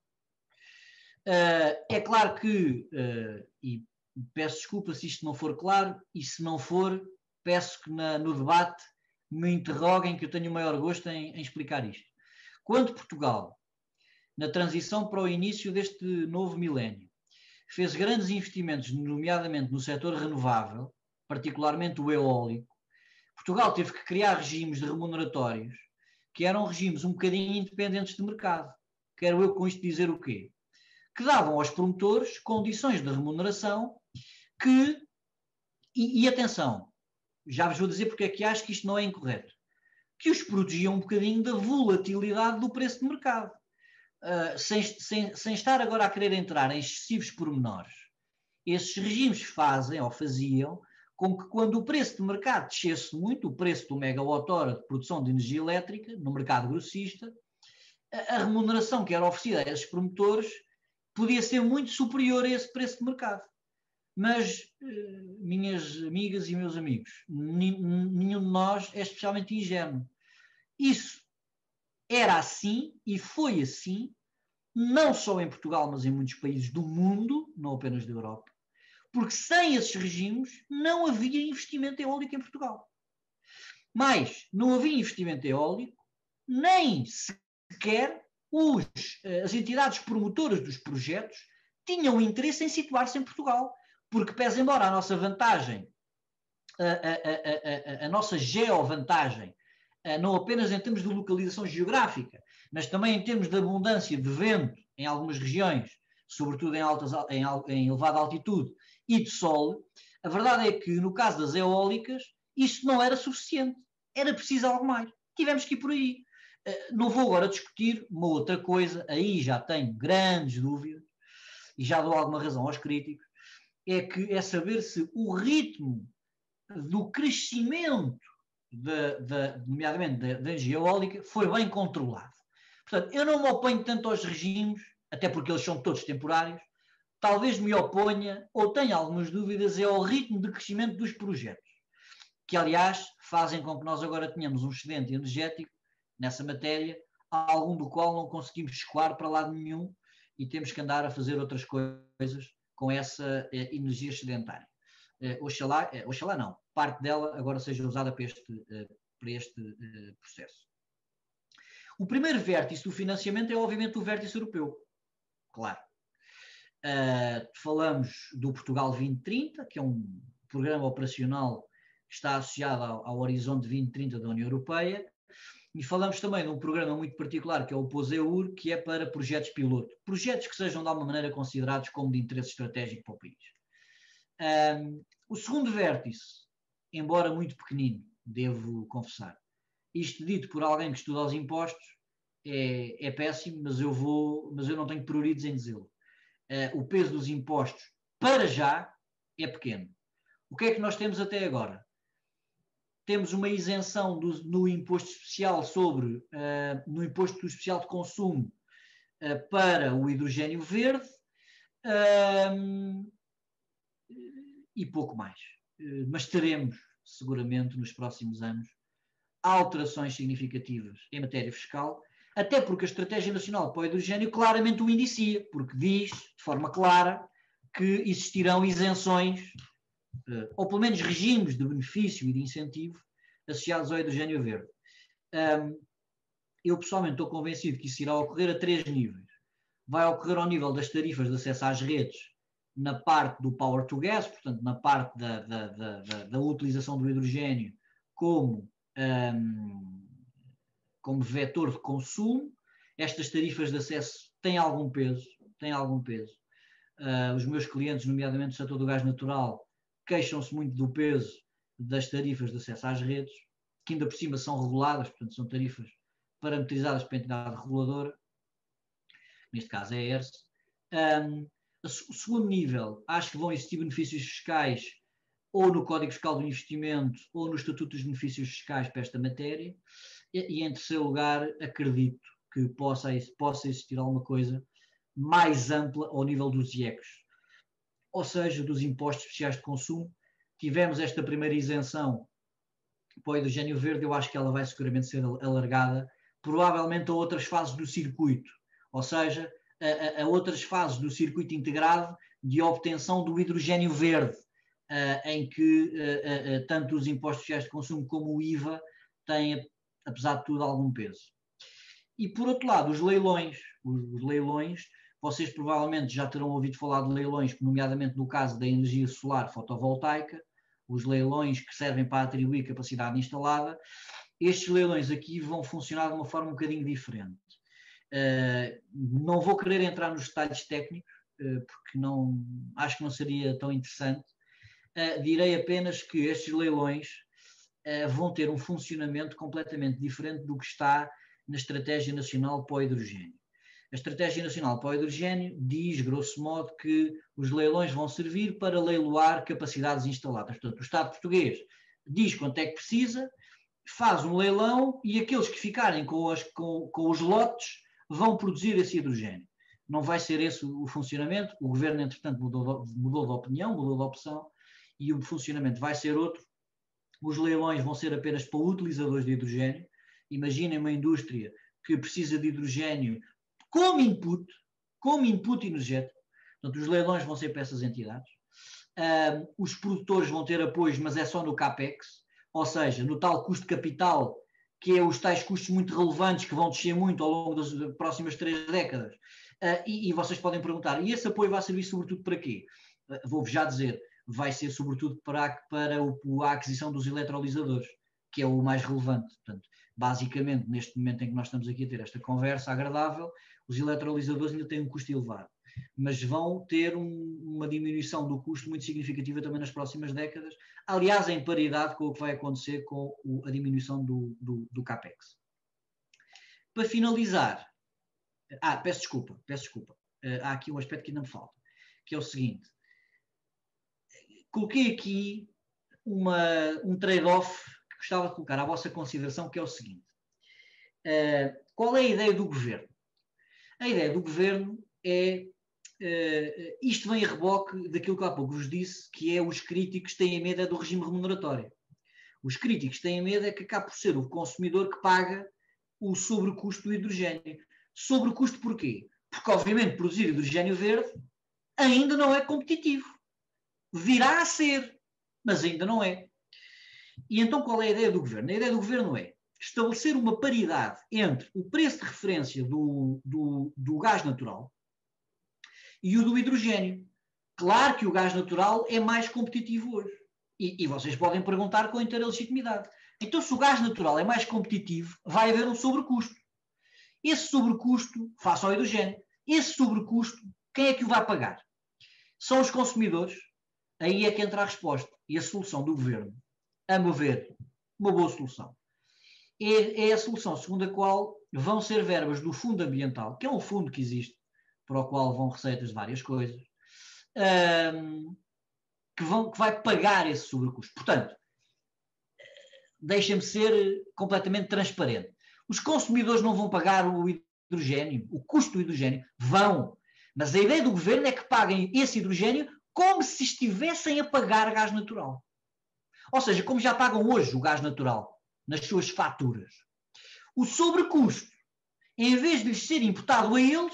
Uh, é claro que, uh, e peço desculpa se isto não for claro, e se não for, peço que na, no debate me interroguem, que eu tenho o maior gosto em, em explicar isto. Quando Portugal, na transição para o início deste novo milénio, fez grandes investimentos, nomeadamente no setor renovável, particularmente o eólico, Portugal teve que criar regimes de remuneratórios que eram regimes um bocadinho independentes de mercado. Quero eu com isto dizer o quê? Que davam aos promotores condições de remuneração que, e, e atenção, já vos vou dizer porque é que acho que isto não é incorreto, que os protegiam um bocadinho da volatilidade do preço de mercado. Uh, sem, sem, sem estar agora a querer entrar em excessivos pormenores, esses regimes fazem ou faziam com que quando o preço de mercado descesse muito, o preço do megawatt-hora de produção de energia elétrica no mercado grossista, a, a remuneração que era oferecida a esses promotores podia ser muito superior a esse preço de mercado. Mas, uh, minhas amigas e meus amigos, nenhum de nós é especialmente ingênuo. Isso era assim e foi assim, não só em Portugal, mas em muitos países do mundo, não apenas da Europa, porque sem esses regimes não havia investimento eólico em Portugal. Mas não havia investimento eólico, nem sequer os, as entidades promotoras dos projetos tinham interesse em situar-se em Portugal, porque pese embora a nossa vantagem, a, a, a, a, a nossa geovantagem, não apenas em termos de localização geográfica, mas também em termos de abundância de vento em algumas regiões, sobretudo em, altas, em, em elevada altitude, e de sol, a verdade é que no caso das eólicas isso não era suficiente, era preciso algo mais. Tivemos que ir por aí. Não vou agora discutir uma outra coisa, aí já tenho grandes dúvidas, e já dou alguma razão aos críticos, é que é saber se o ritmo do crescimento De, de, nomeadamente da energia eólica, foi bem controlado. Portanto, eu não me oponho tanto aos regimes, até porque eles são todos temporários, talvez me oponha, ou tenha algumas dúvidas, é ao ritmo de crescimento dos projetos, que aliás fazem com que nós agora tenhamos um excedente energético nessa matéria, algum do qual não conseguimos escoar para lado nenhum e temos que andar a fazer outras coisas com essa eh, energia excedentária. Eh, oxalá, eh, oxalá não, parte dela agora seja usada para este, uh, para este uh, processo. O primeiro vértice do financiamento é obviamente o vértice europeu, claro. Uh, falamos do Portugal vinte trinta, que é um programa operacional que está associado ao, ao Horizonte vinte trinta da União Europeia, e falamos também de um programa muito particular que é o POSEUR, que é para projetos piloto, projetos que sejam de alguma maneira considerados como de interesse estratégico para o país. Um, o segundo vértice, embora muito pequenino, devo confessar, isto dito por alguém que estuda os impostos é, é péssimo, mas eu, vou, mas eu não tenho pruridos em dizê-lo. Uh, o peso dos impostos, para já, é pequeno. O que é que nós temos até agora? Temos uma isenção do, no imposto especial sobre, uh, no imposto especial de consumo uh, para o hidrogênio verde, uh, e pouco mais. Mas teremos, seguramente, nos próximos anos, alterações significativas em matéria fiscal, até porque a Estratégia Nacional para o Hidrogênio claramente o indicia, porque diz, de forma clara, que existirão isenções, ou pelo menos regimes de benefício e de incentivo associados ao hidrogênio verde. Eu, pessoalmente, estou convencido que isso irá ocorrer a três níveis. Vai ocorrer ao nível das tarifas de acesso às redes, na parte do power to gas, portanto, na parte da, da, da, da, da utilização do hidrogênio como, um, como vetor de consumo. Estas tarifas de acesso têm algum peso, têm algum peso. Uh, os meus clientes, nomeadamente do setor do gás natural, queixam-se muito do peso das tarifas de acesso às redes, que ainda por cima são reguladas, portanto, são tarifas parametrizadas pela entidade reguladora, neste caso é a E R S. Um, O segundo nível, acho que vão existir benefícios fiscais ou no Código Fiscal do Investimento ou no Estatuto dos Benefícios Fiscais para esta matéria. E, e em terceiro lugar, acredito que possa, possa existir alguma coisa mais ampla ao nível dos I E Cs, ou seja, dos impostos especiais de consumo. Tivemos esta primeira isenção para o hidrogênio verde, eu acho que ela vai seguramente ser alargada, provavelmente a outras fases do circuito, ou seja, a, a outras fases do circuito integrado de obtenção do hidrogênio verde, uh, em que uh, uh, tanto os impostos especiais de consumo como o I V A têm, apesar de tudo, algum peso. E, por outro lado, os leilões. Os, os leilões, vocês provavelmente já terão ouvido falar de leilões, nomeadamente no caso da energia solar fotovoltaica, os leilões que servem para atribuir capacidade instalada. Estes leilões aqui vão funcionar de uma forma um bocadinho diferente. Uh, não vou querer entrar nos detalhes técnicos, uh, porque não, acho que não seria tão interessante. Uh, direi apenas que estes leilões uh, vão ter um funcionamento completamente diferente do que está na Estratégia Nacional para o Hidrogênio. A Estratégia Nacional para o Hidrogênio diz, grosso modo, que os leilões vão servir para leiloar capacidades instaladas. Portanto, o Estado português diz quanto é que precisa, faz um leilão e aqueles que ficarem com, as, com, com os lotes vão produzir esse hidrogênio. Não vai ser esse o funcionamento. O Governo, entretanto, mudou, mudou de opinião, mudou de opção, e o funcionamento vai ser outro. Os leilões vão ser apenas para utilizadores de hidrogênio. Imaginem uma indústria que precisa de hidrogênio como input, como input energético. Portanto, os leilões vão ser para essas entidades. Um, os produtores vão ter apoios, mas é só no CAPEX, ou seja, no tal custo de capital, que é os tais custos muito relevantes que vão descer muito ao longo das próximas três décadas. Uh, e, e vocês podem perguntar, e esse apoio vai servir sobretudo para quê? Uh, Vou-vos já dizer, vai ser sobretudo para, para o, a aquisição dos eletrolisadores, que é o mais relevante. Portanto, basicamente, neste momento em que nós estamos aqui a ter esta conversa agradável, os eletrolisadores ainda têm um custo elevado, mas vão ter um, uma diminuição do custo muito significativa também nas próximas décadas, aliás, em paridade com o que vai acontecer com o, a diminuição do, do, do CAPEX. Para finalizar, ah, peço desculpa, peço desculpa, uh, há aqui um aspecto que ainda me falta, que é o seguinte, coloquei aqui uma, um trade-off que gostava de colocar à vossa consideração, que é o seguinte, uh, qual é a ideia do Governo? A ideia do Governo é, uh, isto vem a reboque daquilo que há pouco vos disse, que é os críticos têm medo é do regime remuneratório. Os críticos têm medo é que acabe por ser o consumidor que paga o sobrecusto do hidrogênio. Sobrecusto porquê? Porque, obviamente, produzir hidrogênio verde ainda não é competitivo. Virá a ser, mas ainda não é. E então qual é a ideia do Governo? A ideia do Governo é estabelecer uma paridade entre o preço de referência do, do, do gás natural e o do hidrogênio. Claro que o gás natural é mais competitivo hoje. E, e vocês podem perguntar com inteira legitimidade. Então, se o gás natural é mais competitivo, vai haver um sobrecusto. Esse sobrecusto, face ao hidrogênio, esse sobrecusto, quem é que o vai pagar? São os consumidores. Aí é que entra a resposta. E a solução do Governo, a meu ver, uma boa solução. É, é a solução segundo a qual vão ser verbas do Fundo Ambiental, que é um fundo que existe, para o qual vão receitas de várias coisas, um, que, vão, que vai pagar esse sobrecusto. Portanto, deixem-me ser completamente transparente. Os consumidores não vão pagar o hidrogênio, o custo do hidrogênio, vão. Mas a ideia do Governo é que paguem esse hidrogênio como se estivessem a pagar gás natural. Ou seja, como já pagam hoje o gás natural nas suas faturas. O sobrecusto, em vez de lhes ser imputado a eles,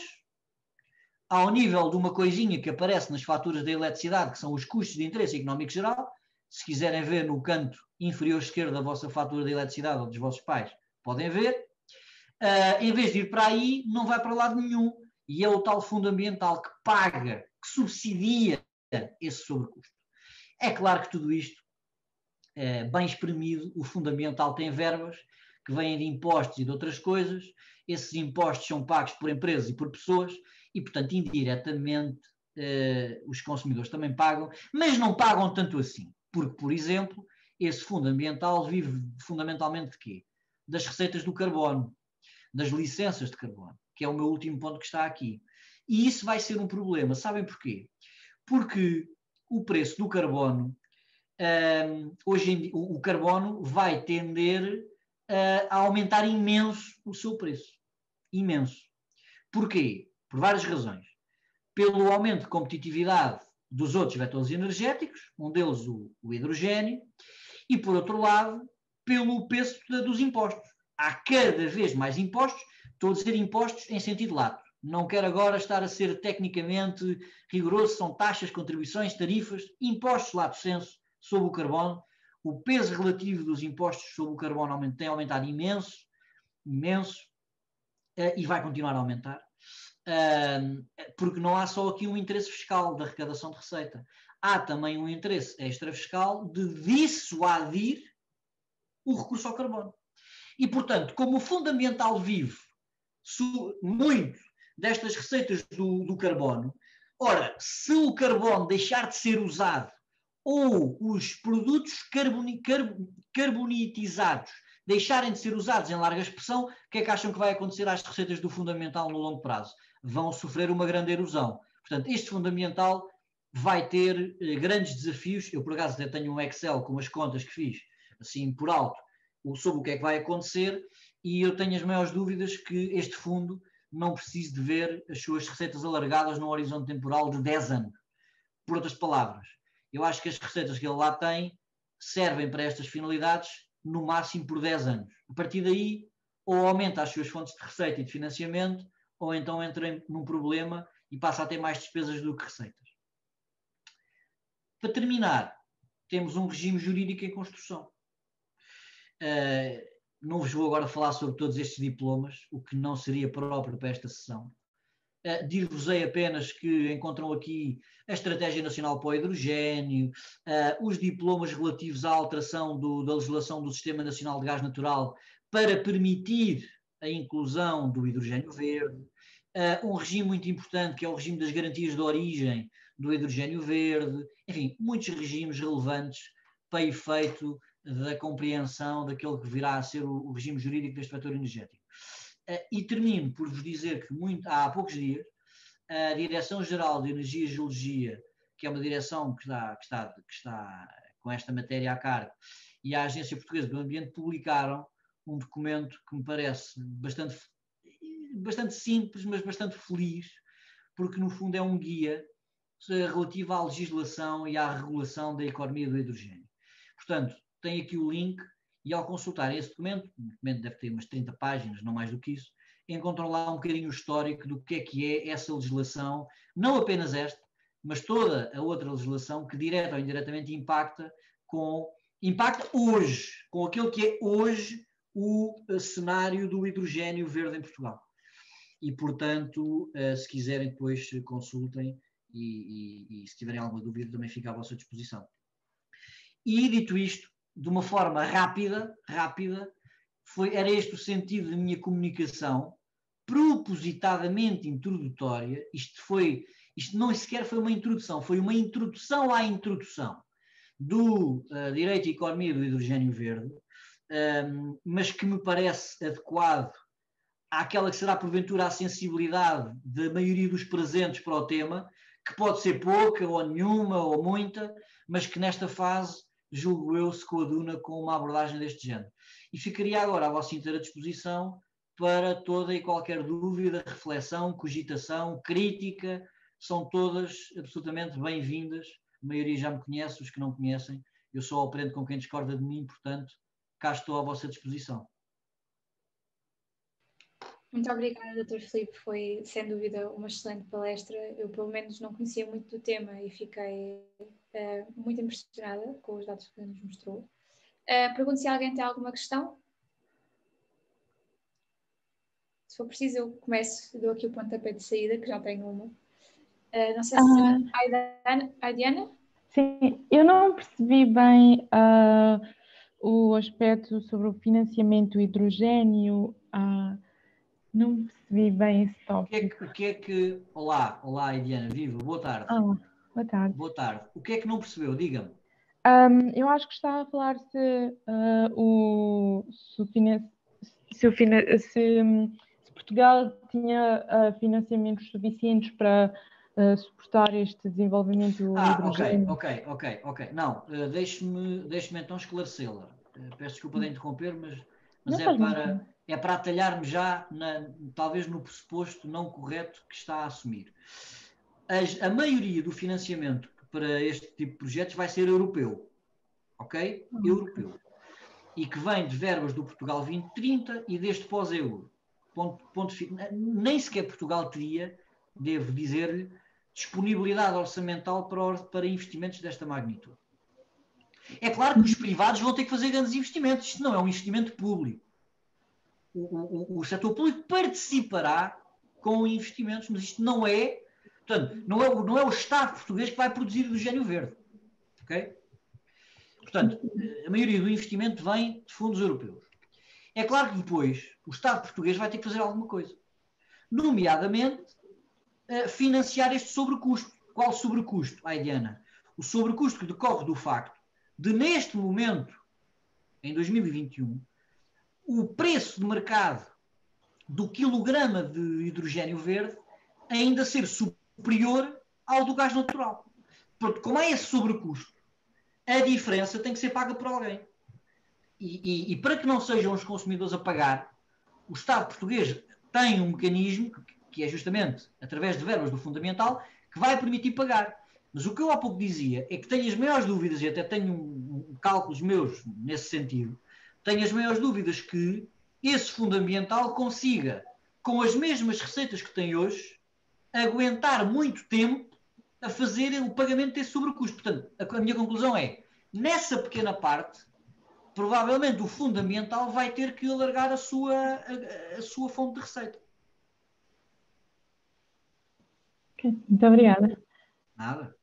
ao nível de uma coisinha que aparece nas faturas da eletricidade, que são os custos de interesse económico geral, se quiserem ver no canto inferior esquerdo da vossa fatura de eletricidade ou dos vossos pais, podem ver, uh, em vez de ir para aí, não vai para lado nenhum. E é o tal fundo ambiental que paga, que subsidia esse sobrecusto. É claro que tudo isto, é, bem espremido, o fundo ambiental tem verbas que vêm de impostos e de outras coisas. Esses impostos são pagos por empresas e por pessoas e, portanto, indiretamente, eh, os consumidores também pagam, mas não pagam tanto assim. Porque, por exemplo, esse fundo ambiental vive fundamentalmente de quê? Das receitas do carbono, das licenças de carbono, que é o meu último ponto que está aqui. E isso vai ser um problema. Sabem porquê? Porque o preço do carbono, um, hoje em dia, o, o carbono vai tender uh, a aumentar imenso o seu preço. Imenso. Porquê? Por várias razões. Pelo aumento de competitividade dos outros vetores energéticos, um deles o, o hidrogênio, e por outro lado, pelo peso de, dos impostos. Há cada vez mais impostos, estou a dizer impostos em sentido lato. Não quero agora estar a ser tecnicamente rigoroso, são taxas, contribuições, tarifas, impostos lato sensu sobre o carbono. O peso relativo dos impostos sobre o carbono tem aumentado imenso, imenso, e vai continuar a aumentar. Porque não há só aqui um interesse fiscal da arrecadação de receita. Há também um interesse extra-fiscal de dissuadir o recurso ao carbono. E, portanto, como o fundamental vive muito destas receitas do, do carbono, ora, se o carbono deixar de ser usado ou os produtos carboni, car, carbonitizados deixarem de ser usados em larga expressão, o que é que acham que vai acontecer às receitas do fundamental no longo prazo? Vão sofrer uma grande erosão. Portanto, este fundamental vai ter eh, grandes desafios. Eu, por acaso, até tenho um Excel com as contas que fiz, assim, por alto, sobre o que é que vai acontecer, e eu tenho as maiores dúvidas que este fundo não precise de ver as suas receitas alargadas num horizonte temporal de dez anos. Por outras palavras, eu acho que as receitas que ele lá tem servem para estas finalidades no máximo por dez anos. A partir daí, ou aumenta as suas fontes de receita e de financiamento, ou então entra num problema e passa a ter mais despesas do que receitas. Para terminar, temos um regime jurídico em construção. Uh, não vos vou agora falar sobre todos estes diplomas, o que não seria próprio para esta sessão. Uh, Dir-vos-ei apenas que encontram aqui a Estratégia Nacional para o Hidrogênio, uh, os diplomas relativos à alteração do, da legislação do Sistema Nacional de Gás Natural para permitir a inclusão do hidrogênio verde, uh, um regime muito importante que é o regime das garantias de origem do hidrogênio verde, enfim, muitos regimes relevantes para efeito da compreensão daquele que virá a ser o, o regime jurídico deste vetor energético. Uh, e termino por vos dizer que muito, há poucos dias a Direção-Geral de Energia e Geologia, que é uma direção que está, que, está, que está com esta matéria a cargo, e a Agência Portuguesa do Ambiente publicaram um documento que me parece bastante, bastante simples, mas bastante feliz, porque no fundo é um guia relativo à legislação e à regulação da economia do hidrogênio. Portanto, tem aqui o link e ao consultar esse documento, o documento deve ter umas trinta páginas, não mais do que isso, encontram lá um bocadinho o histórico do que é que é essa legislação, não apenas esta, mas toda a outra legislação que direta ou indiretamente impacta, com, impacta hoje, com aquilo que é hoje o cenário do hidrogênio verde em Portugal. E, portanto, se quiserem depois consultem e, e, e se tiverem alguma dúvida também fica à vossa disposição. E dito isto, de uma forma rápida, rápida, foi, era este o sentido da minha comunicação, propositadamente introdutória. Isto foi, isto não sequer foi uma introdução, foi uma introdução à introdução do uh, direito e economia do hidrogênio verde, um, mas que me parece adequado àquela que será porventura a sensibilidade da maioria dos presentes para o tema, que pode ser pouca ou nenhuma ou muita, mas que nesta fase julgo eu se coaduna com uma abordagem deste género. E ficaria agora à vossa inteira disposição para toda e qualquer dúvida, reflexão, cogitação, crítica, são todas absolutamente bem-vindas. A maioria já me conhece, os que não conhecem, eu só aprendo com quem discorda de mim, portanto, cá estou à vossa disposição. Muito obrigada, doutor Filipe, foi sem dúvida uma excelente palestra. Eu pelo menos não conhecia muito do tema e fiquei uh, muito impressionada com os dados que nos mostrou. Uh, pergunto se alguém tem alguma questão. Se for preciso eu começo, dou aqui o pontapé de saída, que já tenho uma. Uh, não sei se ah, a Diana? Sim, eu não percebi bem uh, o aspecto sobre o financiamento do hidrogênio. Uh, Não percebi bem esse tópico. O que é que... O que, é que... Olá, olá, Diana, viva, boa tarde. Ah, boa tarde. Boa tarde. O que é que não percebeu? Diga-me. Um, eu acho que está a falar se, uh, o, se, o finan... se, o finan... se, se Portugal tinha uh, financiamentos suficientes para uh, suportar este desenvolvimento do ah, hidrogênio. ok, ok, ok, ok. Não, uh, deixe-me deixe-me então esclarecê-la. Uh, peço desculpa de interromper, mas, mas é, para, é para atalhar-me já, na, talvez no pressuposto não correto que está a assumir. As, a maioria do financiamento para este tipo de projetos vai ser europeu, ok? Uhum. Europeu. E que vem de verbas do Portugal vinte trinta e deste pós-euro. Ponto, ponto, nem sequer Portugal teria, devo dizer-lhe, disponibilidade orçamental para, para investimentos desta magnitude. É claro que os privados vão ter que fazer grandes investimentos. Isto não é um investimento público. O, o, o setor público participará com investimentos, mas isto não é, portanto, não é, não é o Estado português que vai produzir hidrogênio verde. Ok? Portanto, a maioria do investimento vem de fundos europeus. É claro que depois o Estado português vai ter que fazer alguma coisa. Nomeadamente, financiar este sobrecusto. Qual sobrecusto? Ai, Diana. O sobrecusto que decorre do facto de, neste momento, em dois mil e vinte e um, o preço de mercado do quilograma de hidrogênio verde ainda ser superior ao do gás natural. Portanto, como há esse sobrecusto, a diferença tem que ser paga por alguém. E, e, e para que não sejam os consumidores a pagar, o Estado português tem um mecanismo, que é justamente através de verbas do Fundamental, que vai permitir pagar. Mas o que eu há pouco dizia é que tenho as maiores dúvidas, e até tenho um, um, cálculos meus nesse sentido, tenho as maiores dúvidas que esse Fundo Ambiental consiga, com as mesmas receitas que tem hoje, aguentar muito tempo a fazer o pagamento desse sobrecusto. Portanto, a, a minha conclusão é, nessa pequena parte, provavelmente o Fundo Ambiental vai ter que alargar a sua, a, a sua fonte de receita. Okay, muito obrigada. Nada.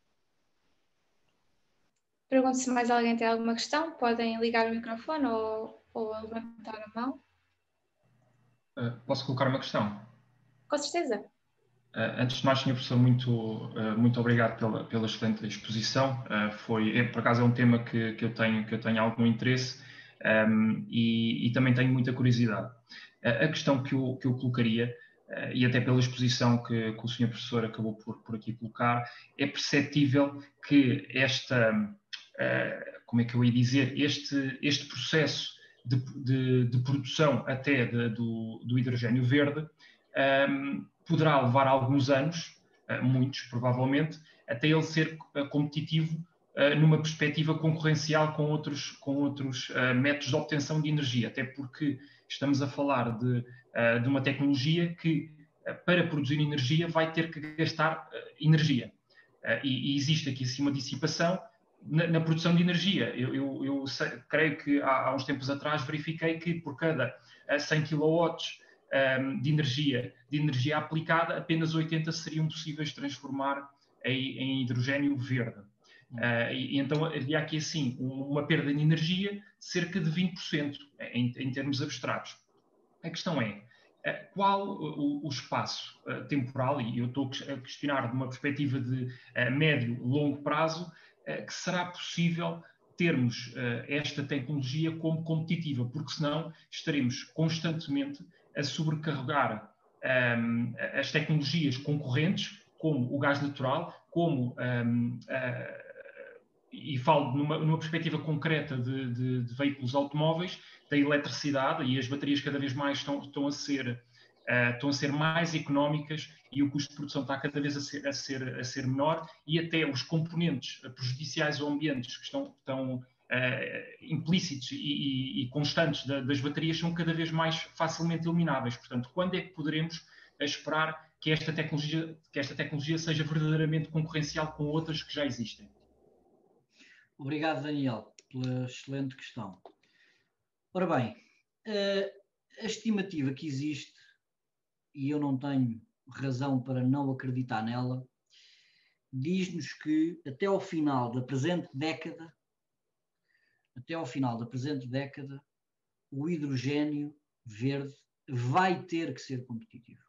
Pergunto se mais alguém tem alguma questão. Podem ligar o microfone ou, ou levantar a mão. Uh, posso colocar uma questão? Com certeza. Uh, antes de mais, senhor Professor, muito, uh, muito obrigado pela, pela excelente exposição. Uh, foi, é, por acaso, é um tema que, que, eu tenho, que eu tenho algum interesse um, e, e também tenho muita curiosidade. Uh, a questão que eu, que eu colocaria, uh, e até pela exposição que, que o senhor Professor acabou por, por aqui colocar, é perceptível que esta, uh, como é que eu ia dizer, este, este processo de, de, de produção até de, do, do hidrogênio verde um, poderá levar alguns anos, muitos provavelmente, até ele ser competitivo numa perspectiva concorrencial com outros, com outros métodos de obtenção de energia, até porque estamos a falar de, de uma tecnologia que, para produzir energia, vai ter que gastar energia. E, e existe aqui assim uma dissipação na, na produção de energia. Eu, eu, eu sei, creio que há, há uns tempos atrás verifiquei que por cada cem quilowatts de energia, de energia aplicada, apenas oitenta seriam possíveis transformar em, em hidrogênio verde. Uh, e, e então havia aqui assim uma perda de energia de cerca de vinte por cento em, em termos abstratos. A questão é, uh, qual o, o espaço uh, temporal, e eu estou a questionar de uma perspectiva de uh, médio, longo prazo, uh, que será possível termos uh, esta tecnologia como competitiva, porque senão estaremos constantemente a sobrecarregar um, as tecnologias concorrentes, como o gás natural, como, um, uh, e falo numa, numa perspectiva concreta de, de, de veículos automóveis, da eletricidade, e as baterias cada vez mais estão, estão, a, ser, uh, estão a ser mais económicas e o custo de produção está cada vez a ser, a ser, a ser menor, e até os componentes prejudiciais ao ambiente que estão, estão Uh, implícitos e, e, e constantes da, das baterias são cada vez mais facilmente elimináveis. Portanto, quando é que poderemos esperar que esta tecnologia, que esta tecnologia seja verdadeiramente concorrencial com outras que já existem? Obrigado, Daniel, pela excelente questão. Ora bem, a estimativa que existe, e eu não tenho razão para não acreditar nela, diz-nos que até ao final da presente década até ao final da presente década, o hidrogênio verde vai ter que ser competitivo.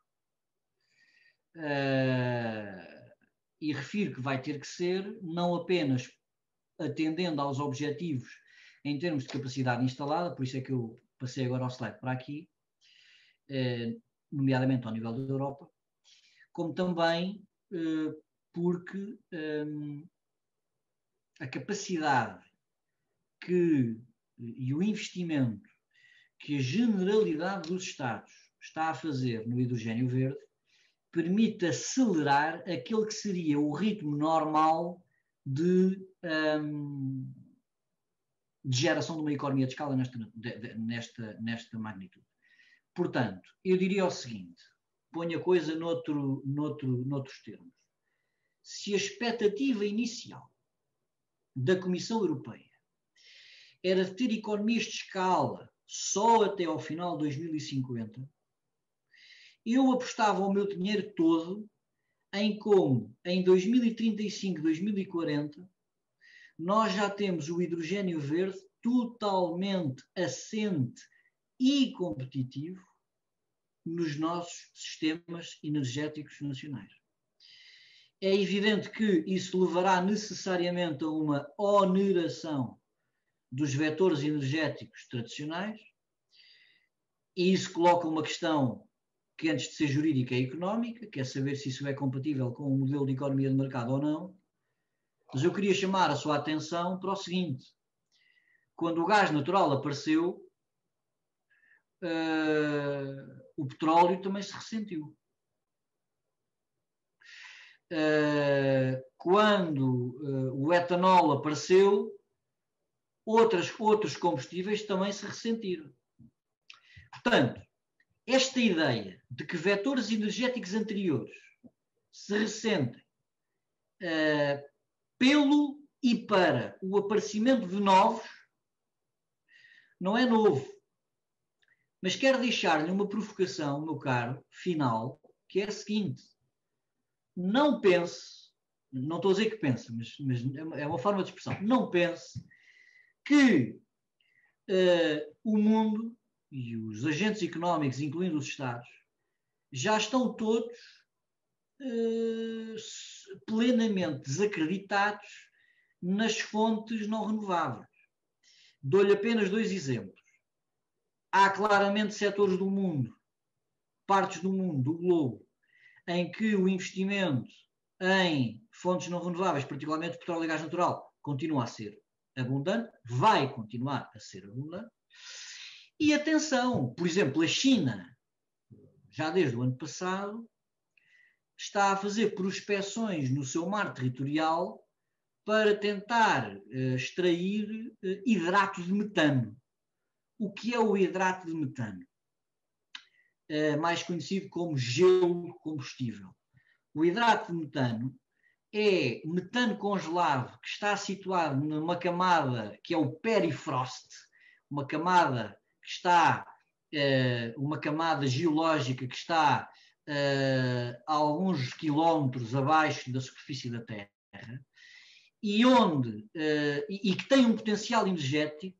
Uh, e refiro que vai ter que ser, não apenas atendendo aos objetivos em termos de capacidade instalada, por isso é que eu passei agora ao slide para aqui, uh, nomeadamente ao nível da Europa, como também porque um, a capacidade que, e o investimento que a generalidade dos Estados está a fazer no hidrogênio verde permite acelerar aquele que seria o ritmo normal de, um, de geração de uma economia de escala nesta, de, nesta, nesta magnitude. Portanto, eu diria o seguinte, ponho a coisa noutro, noutro, noutros termos. Se a expectativa inicial da Comissão Europeia era de ter economias de escala só até ao final de dois mil e cinquenta, eu apostava o meu dinheiro todo em como, em dois mil e trinta e cinco, dois mil e quarenta, nós já temos o hidrogênio verde totalmente assente e competitivo nos nossos sistemas energéticos nacionais. É evidente que isso levará necessariamente a uma oneração dos vetores energéticos tradicionais, e isso coloca uma questão que antes de ser jurídica é económica, que é saber se isso é compatível com o modelo de economia de mercado ou não. Mas eu queria chamar a sua atenção para o seguinte: quando o gás natural apareceu, uh, o petróleo também se ressentiu. Uh, quando uh, o etanol apareceu, outras, outros combustíveis também se ressentiram. Portanto, esta ideia de que vetores energéticos anteriores se ressentem uh, pelo e para o aparecimento de novos não é novo. Mas quero deixar-lhe uma provocação, meu caro, final, que é a seguinte: não pense, não estou a dizer que pense, mas, mas é uma forma de expressão, não pense que uh, o mundo e os agentes económicos, incluindo os Estados, já estão todos uh, plenamente desacreditados nas fontes não renováveis. Dou-lhe apenas dois exemplos. Há claramente setores do mundo, partes do mundo, do globo, em que o investimento em fontes não renováveis, particularmente petróleo e gás natural, continua a ser abundante, vai continuar a ser abundante. E atenção, por exemplo, a China, já desde o ano passado, está a fazer prospeções no seu mar territorial para tentar uh, extrair uh, hidratos de metano. O que é o hidrato de metano? Uh, mais conhecido como gelo combustível. O hidrato de metano é metano congelado que está situado numa camada que é o perifrost, uma camada que está, uh, uma camada geológica que está uh, a alguns quilómetros abaixo da superfície da Terra, e onde uh, e, e que tem um potencial energético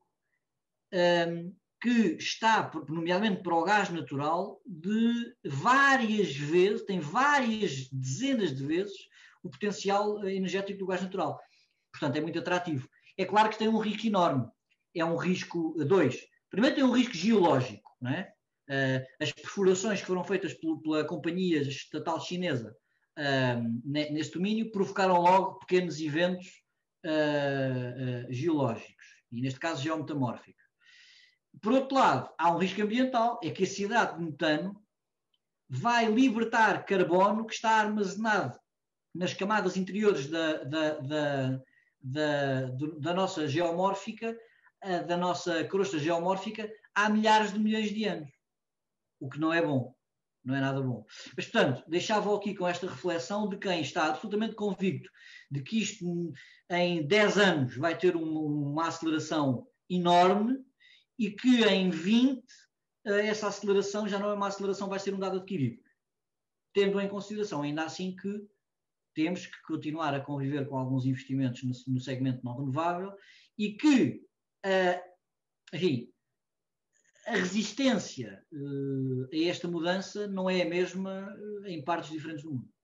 um, que está, nomeadamente para o gás natural, de várias vezes, tem várias dezenas de vezes o potencial energético do gás natural. Portanto, é muito atrativo. É claro que tem um risco enorme. É um risco, dois. Primeiro tem um risco geológico, não é? Uh, as perfurações que foram feitas pela, pela companhia estatal chinesa uh, nesse domínio provocaram logo pequenos eventos uh, uh, geológicos, e neste caso geometamórficos. Por outro lado, há um risco ambiental, é que esse hidrato de metano vai libertar carbono que está armazenado nas camadas interiores da, da, da, da, da nossa geomórfica, da nossa crosta geomórfica, há milhares de milhões de anos. O que não é bom, não é nada bom. Mas, portanto, deixava aqui com esta reflexão de quem está absolutamente convicto de que isto em dez anos vai ter uma, uma aceleração enorme, e que em vinte essa aceleração já não é uma aceleração, vai ser um dado adquirido. Tendo em consideração, ainda assim, que temos que continuar a conviver com alguns investimentos no, no segmento não renovável e que, uh, enfim, a resistência uh, a esta mudança não é a mesma uh, em partes diferentes do mundo.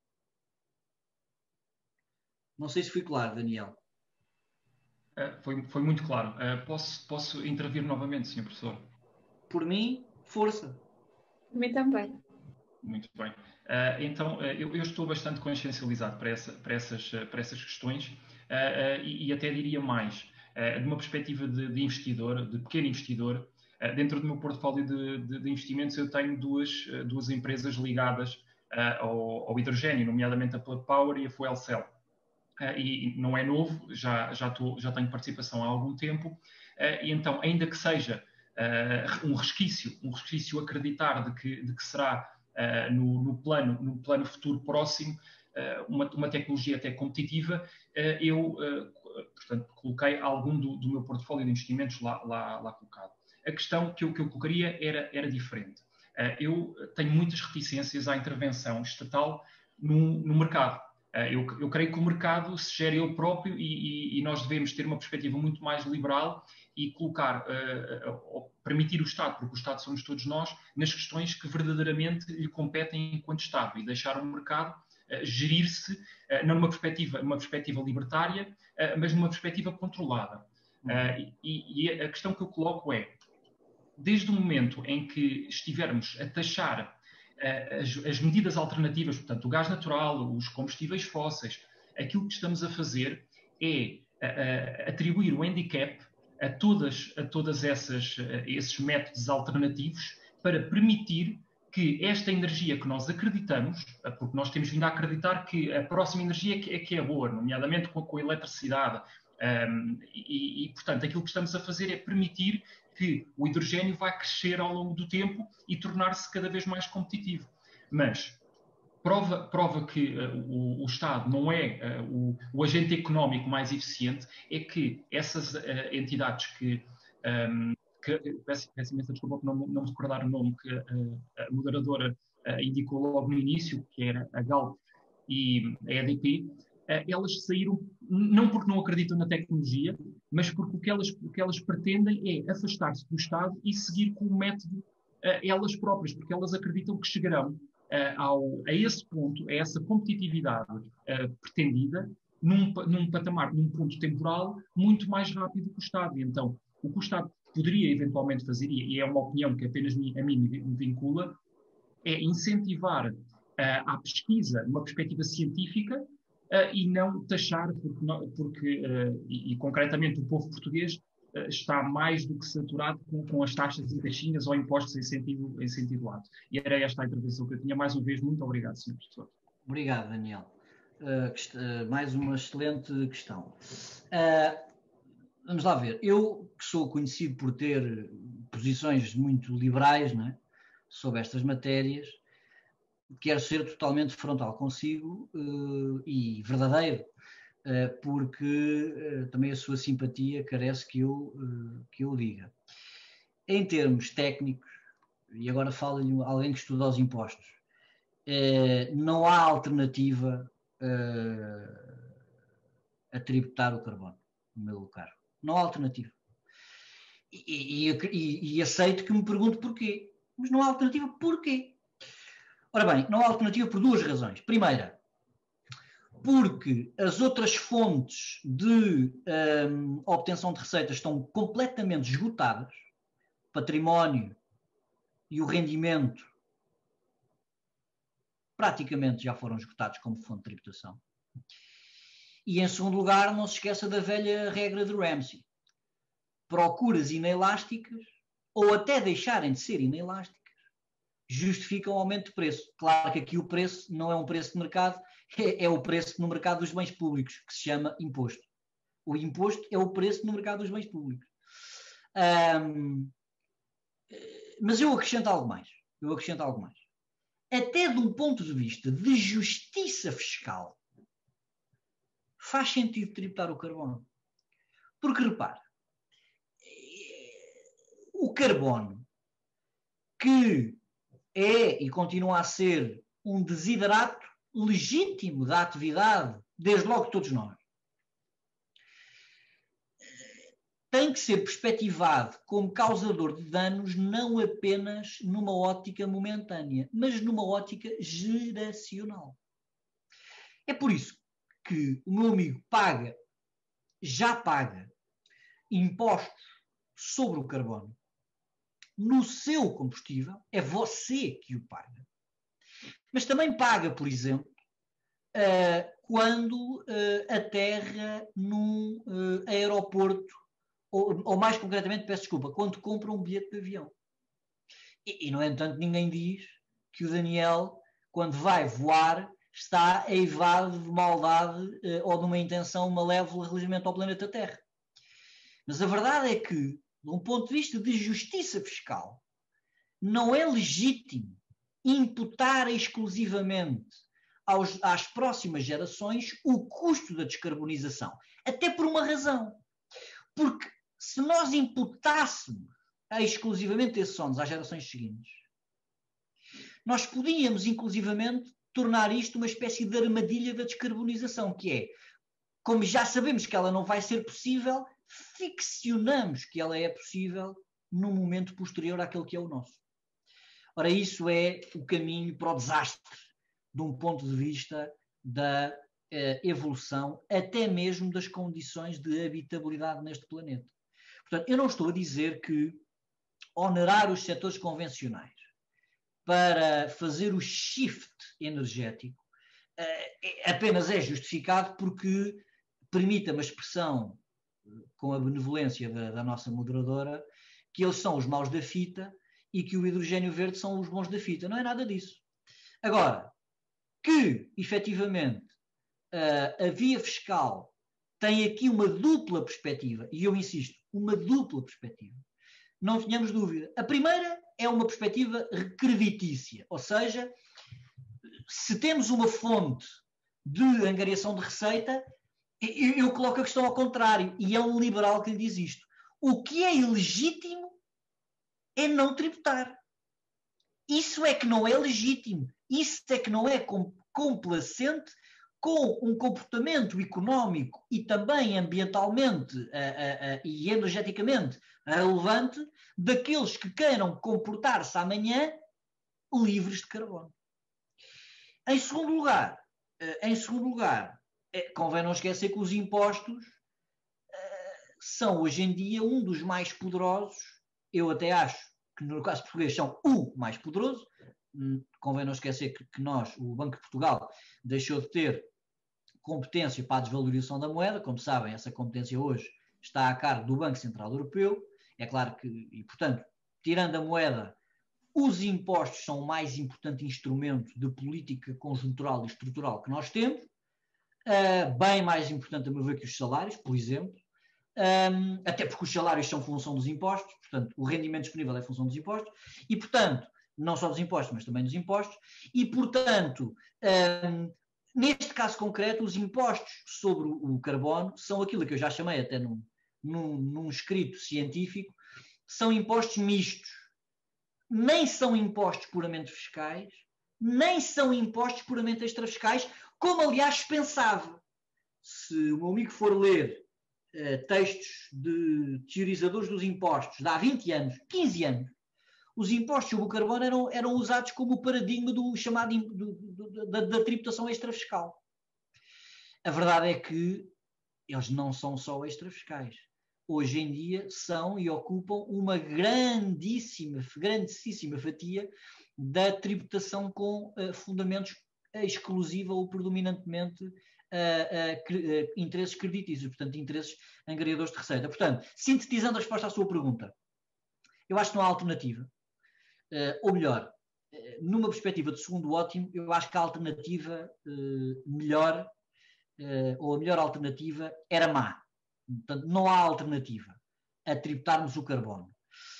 Não sei se fui claro, Daniel. Uh, foi, foi muito claro. Uh, posso, posso intervir novamente, senhor Professor? Por mim, força. Também também. Muito bem. Uh, então, uh, eu, eu estou bastante consciencializado para, essa, para, essas, uh, para essas questões uh, uh, e, e até diria mais, uh, de uma perspectiva de, de investidor, de pequeno investidor, uh, dentro do meu portfólio de, de, de investimentos eu tenho duas, uh, duas empresas ligadas uh, ao, ao hidrogênio, nomeadamente a Plug Power e a Fuel Cell. Uh, e não é novo, já, já, tô, já tenho participação há algum tempo, uh, e então, ainda que seja uh, um resquício, um resquício acreditar de que, de que será Uh, no, no, plano, no plano futuro próximo, uh, uma, uma tecnologia até competitiva, uh, eu, uh, portanto, coloquei algum do, do meu portfólio de investimentos lá, lá, lá colocado. A questão que eu, que eu colocaria era, era diferente. Uh, eu tenho muitas reticências à intervenção estatal no, no mercado. Uh, eu, eu creio que o mercado se gera ele próprio e, e, e nós devemos ter uma perspectiva muito mais liberal e colocar, uh, uh, permitir o Estado, porque o Estado somos todos nós, nas questões que verdadeiramente lhe competem enquanto Estado e deixar o mercado uh, gerir-se, uh, não numa perspectiva, numa perspectiva libertária, uh, mas numa perspectiva controlada. Uh, e, e a questão que eu coloco é, desde o momento em que estivermos a taxar uh, as, as medidas alternativas, portanto, o gás natural, os combustíveis fósseis, aquilo que estamos a fazer é uh, uh, atribuir o handicap a todas, a todas essas, a esses métodos alternativos para permitir que esta energia que nós acreditamos, porque nós temos vindo a acreditar que a próxima energia é que é, que é boa, nomeadamente com, com a eletricidade, um, e, e, portanto, aquilo que estamos a fazer é permitir que o hidrogênio vá crescer ao longo do tempo e tornar-se cada vez mais competitivo. Mas Prova, prova que uh, o, o Estado não é uh, o, o agente económico mais eficiente, é que essas uh, entidades que, um, que peço, peço imensa desculpa por não, não me recordar o nome que uh, a moderadora uh, indicou logo no início, que era a Galp e a E D P, uh, elas saíram não porque não acreditam na tecnologia, mas porque o que elas, o que elas pretendem é afastar-se do Estado e seguir com o método uh, elas próprias, porque elas acreditam que chegarão Uh, ao, a esse ponto, a essa competitividade uh, pretendida, num, num patamar, num ponto temporal, muito mais rápido que o Estado. E então, o que o Estado poderia eventualmente fazer, e é uma opinião que apenas me, a mim me vincula, é incentivar uh, a pesquisa numa perspectiva científica uh, e não taxar, porque, não, porque uh, e, e concretamente o povo português está mais do que saturado com, com as taxas e taxinhas ou impostos em sentido, em sentido lato. E era esta a intervenção que eu tinha. Mais uma vez, muito obrigado, senhor Professor. Obrigado, Daniel. Uh, mais uma excelente questão. Uh, vamos lá ver. Eu, que sou conhecido por ter posições muito liberais, não é, sobre estas matérias, quero ser totalmente frontal consigo uh, e verdadeiro, Uh, porque uh, também a sua simpatia carece que eu, uh, que eu diga. Em termos técnicos, e agora fala-lhe alguém que estuda os impostos, uh, não há alternativa uh, a tributar o carbono, no meu lugar. Não há alternativa. E, e, e, e aceito que me pergunte porquê. Mas não há alternativa porquê? Ora bem, não há alternativa por duas razões. Primeira, porque as outras fontes de um, obtenção de receitas estão completamente esgotadas, o património e o rendimento praticamente já foram esgotados como fonte de tributação. E em segundo lugar, não se esqueça da velha regra de Ramsey. Procuras inelásticas, ou até deixarem de ser inelásticas, justificam o aumento de preço. Claro que aqui o preço não é um preço de mercado, é, é o preço no mercado dos bens públicos, que se chama imposto. O imposto é o preço no mercado dos bens públicos. Um, mas eu acrescento algo mais. Eu acrescento algo mais. Até de um ponto de vista de justiça fiscal, faz sentido tributar o carbono. Porque, repare, o carbono, que é e continua a ser um desiderato legítimo da atividade, desde logo de todos nós, tem que ser perspectivado como causador de danos não apenas numa ótica momentânea, mas numa ótica geracional. É por isso que o meu amigo paga, já paga, impostos sobre o carbono, no seu combustível, é você que o paga. Mas também paga, por exemplo, uh, quando uh, aterra num uh, aeroporto, ou, ou mais concretamente, peço desculpa, quando compra um bilhete de avião. E, e, no entanto, ninguém diz que o Daniel, quando vai voar, está eivado de maldade uh, ou de uma intenção malévola relativamente ao planeta Terra. Mas a verdade é que, de um ponto de vista de justiça fiscal, não é legítimo imputar exclusivamente aos, às próximas gerações o custo da descarbonização. Até por uma razão. Porque se nós imputássemos exclusivamente esses sonhos às gerações seguintes, nós podíamos, inclusivamente, tornar isto uma espécie de armadilha da descarbonização, que é, como já sabemos que ela não vai ser possível, ficcionamos que ela é possível num momento posterior àquele que é o nosso. Ora, isso é o caminho para o desastre, de um ponto de vista da eh, evolução, até mesmo das condições de habitabilidade neste planeta. Portanto, eu não estou a dizer que onerar os setores convencionais para fazer o shift energético eh, apenas é justificado porque, permita-me a expressão com a benevolência da, da nossa moderadora, que eles são os maus da fita e que o hidrogênio verde são os bons da fita. Não é nada disso. Agora, que, efetivamente, a, a via fiscal tem aqui uma dupla perspectiva, e eu insisto, uma dupla perspectiva, não tenhamos dúvida. A primeira é uma perspectiva creditícia, ou seja, se temos uma fonte de angariação de receita, eu, eu coloco a questão ao contrário, e é um liberal que lhe diz isto. O que é ilegítimo é não tributar. Isso é que não é legítimo. Isso é que não é complacente com um comportamento económico e também ambientalmente uh, uh, uh, e energeticamente relevante daqueles que queiram comportar-se amanhã livres de carbono. Em segundo lugar, uh, em segundo lugar, uh, convém não esquecer que os impostos uh, são hoje em dia um dos mais poderosos. Eu até acho que no caso português são o mais poderoso. Convém não esquecer que, que nós, o Banco de Portugal, deixou de ter competência para a desvalorização da moeda. Como sabem, essa competência hoje está a cargo do Banco Central Europeu. É claro que, e portanto, tirando a moeda, os impostos são o mais importante instrumento de política conjuntural e estrutural que nós temos. Uh, bem mais importante, a meu ver, que os salários, por exemplo. Um, até porque os salários são função dos impostos, portanto, o rendimento disponível é função dos impostos, e, portanto, não só dos impostos, mas também dos impostos, e, portanto, um, neste caso concreto, os impostos sobre o carbono são aquilo que eu já chamei até num, num, num escrito científico, são impostos mistos. Nem são impostos puramente fiscais, nem são impostos puramente extrafiscais, como, aliás, pensava. Se o meu amigo for ler Uh, textos de teorizadores dos impostos de há vinte anos, quinze anos, os impostos sobre o carbono eram, eram usados como o paradigma do chamado do, do, da, da tributação extrafiscal. A verdade é que eles não são só extrafiscais. Hoje em dia são e ocupam uma grandíssima, grandíssima fatia da tributação com uh, fundamentos exclusiva ou predominantemente Uh, uh, uh, interesses creditícios, portanto, interesses angariadores de receita. Portanto, sintetizando a resposta à sua pergunta, eu acho que não há alternativa. Uh, ou melhor, uh, numa perspectiva de segundo ótimo, eu acho que a alternativa uh, melhor, uh, ou a melhor alternativa, era má. Portanto, não há alternativa a tributarmos o carbono.